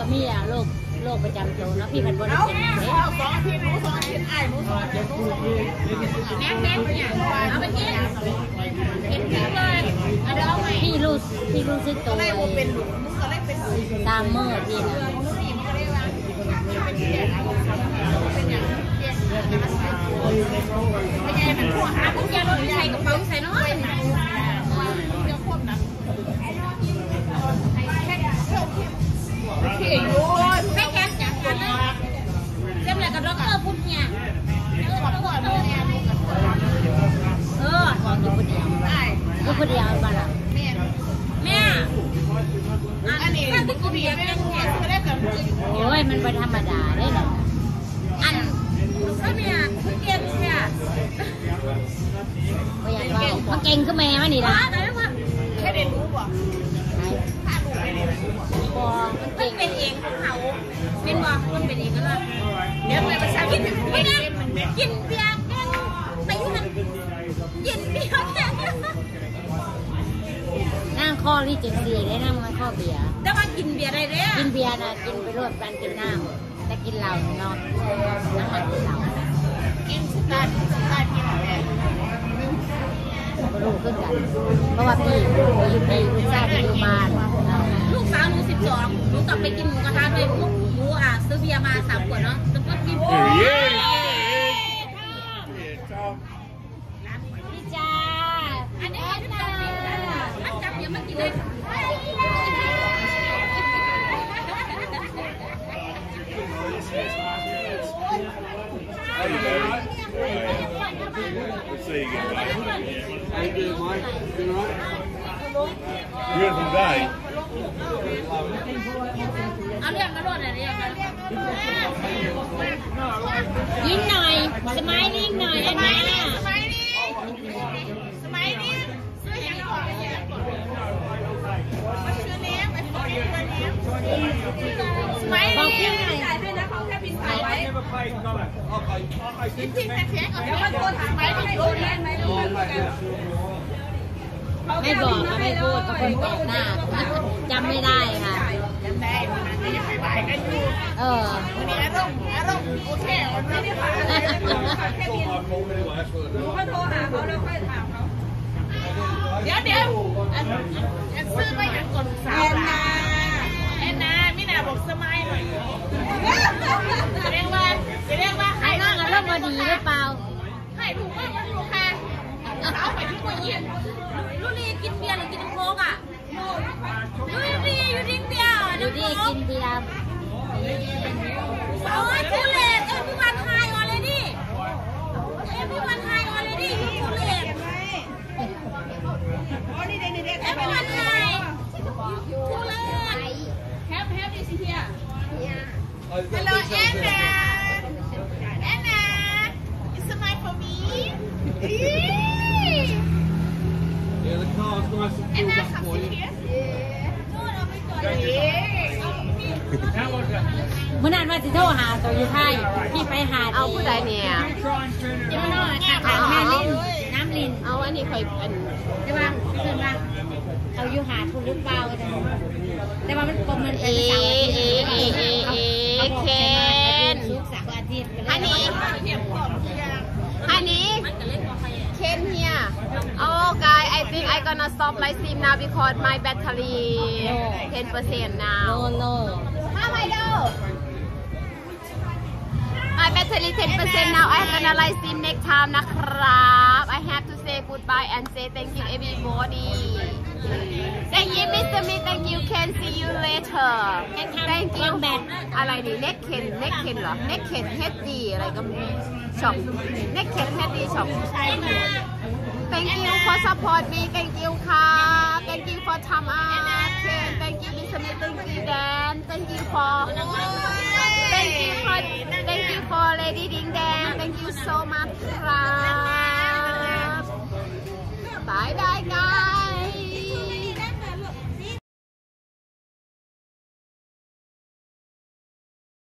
มีอ่ะโรคโรคประจำตัวเนาะพี่ผัดบนเอาเป็นเอาสองอาทิตย์หนูสองอาทิตย์ไอ้หนูสองอาทิตย์หนูสองอาทิตย์แม่แม่เนี่ยเอาไปกินกินกินเลยเอาเดี๋ยวเอาใหม่พี่รู้พี่รู้สึกตัวก็ได้เป็นหลุมมึงก็ได้เป็นหลุมตามมือพี่นะนี่มันก็ได้ว่าเป็นเสียเป็นอย่างเปลี่ยนเป็นไงเป็นพวกหาพวกยาลดใส่กระเป๋าใส่น้อยเดี๋ยวควบนั้นโอเคโอ้ยไม่แข็งจังกันเลยเจ็บเลยกับด็อกเตอร์พูดเนี่ยเออด็อกเตอร์เนี่ยเออบอกอยู่คนเดียวได้อยู่คนเดียวบ้านละแม่แม่อันนี้ที่กูเบียร์แม่เนี่ยก็ได้กับโอ้ยมันเป็นธรรมดาได้หรออันก็เนี่ยคือเก่งเนี่ยก็อยากว่ามันเก่งขึ้นแม่มันนี่ละแต่ว่าแค่เด็กรู้ป่ะถ้าหนูไม่ได้รู้ป่ะพอมันเป็นเองของเขาเป็นบ่มันเป็นเองก็เลยเดี๋ยวไปประชาชนไม่ได้กินเบียร์แกงไปยุ่งกันกินเบียร์แกงนั่งข้อที่เจ็ดสี่ได้นั่งมันข้อเบียร์แต่ว่ากินเบียร์ได้เนี่ยกินเบียร์นะกินไปรวดกันกินน้ำแต่กินเหล้าเนาะอาหารกินเหล้ากินสุดาสุดากินอะไรก็รู้ขึ้นกันเพราะว่าพี่อยู่พี่ลูกชายไปอยู่บ้านลูกสาวหนูสิบสองหนูกลับไปกินหมูกระทะด้วยหนูอ่ะซื้อเบียร์มาสามขวดเนาะแล้วก็กินพี่จ้าอันนี้อันนี้อันจับเดี๋ยวมันกินเลย Let's say you get back. How you doing, Mike? You all right? You're from Guy. เอาเรื่องมาโดนอะไรเรื่องมายิ้มหน่อยสมัยนิ่งหน่อยได้ไหมสมัยนี้สมัยนี้ซื้อยังก่อนมาชื่อเนี้ยไปฟังเรื่องเนี้ยสมัยนี้จ่ายด้วยนะเขาแค่บินถ่ายไว้ Never played golf. Okay. Okay. จริงๆแท้ๆกับพี่ว่าตัวสมัยนี้รู้เรียนไหมรู้กันไม่บอกก็ไม่พูดก็คนแปลกหน้าจำไม่ได้ค่ะจำได้วันนั้นก็ยังไปบ่ายกันอยู่เออวันนี้อารมณ์อารมณ์โอเควันนี้ได้ผ่านแค่บินหนูก็โทรหาเขาแล้วค่อยถามเขาเดี๋ยวเดี๋ยวอันอันซื้อไปอย่างก่อนสาวนาแอนนาไม่น่าบอกสมัยหน่อยแสดงว่าแสดงว่าไอ้นั่งอารมณ์มาดีหรือเปล่าให้ถูกมากลูกค้าสาวไปที่หัวเย็นลูกลีกินเบียร์หรือกินโค้กอ่ะลูกลีอยู่ดิ้งเบียร์ดูดิกินเบียร์โอ้ยทูเลตเอ็มพีวันไฮออเรดี้เอ็มพีวันไฮออเรดี้ยูทูเลตเอ็มพีวันไฮทูเลตแฮปแฮปดิสิเฮีย Hello Anna Anna it's a mic for me Yeah, the car's nice and Anna filled up come for sit you. here no no ไม่ก่อนเลย How was that? เมื่อนั้นว่าจะโทรหาตัวอยู่ไทยพี่ไปหาเอาผู้ใดเนี่ย Try and turn it จะ around. มาหน่อยค่ะขาแม่ลินน้ำลินเอาอันนี้คอยอันใช่ป่ะเพื่อนป่ะเขาอยู่หาทุนหรือเปล่าแต่ว่ามันปมมันเอเป็นเสาร์อาทิตย์เอเอเอเอเคนซุกเสาร์อาทิตย์อันนี้ อันนี้ Ken here oh guy I think I gonna stop live stream now because my battery ten percent โล now โล How I do my battery ten percent now I gonna live stream next time นะครับ I have to say goodbye and say thank you everybody Thank you Mister Me Thank you Ken see you later Thank you อะไรนี่ Neck Ken Neck Ken เหรอ Neck Ken เอช ดี อะไรก็มีช็อป Neck Ken เอช ดี ช็อป Thank you for support me Thank you ค่ะ Thank you for ทำอาร์ต Thank you Mister Me Thank you Dan Thank you for Thank you for Thank you for Lady Ding Dang Thank you so much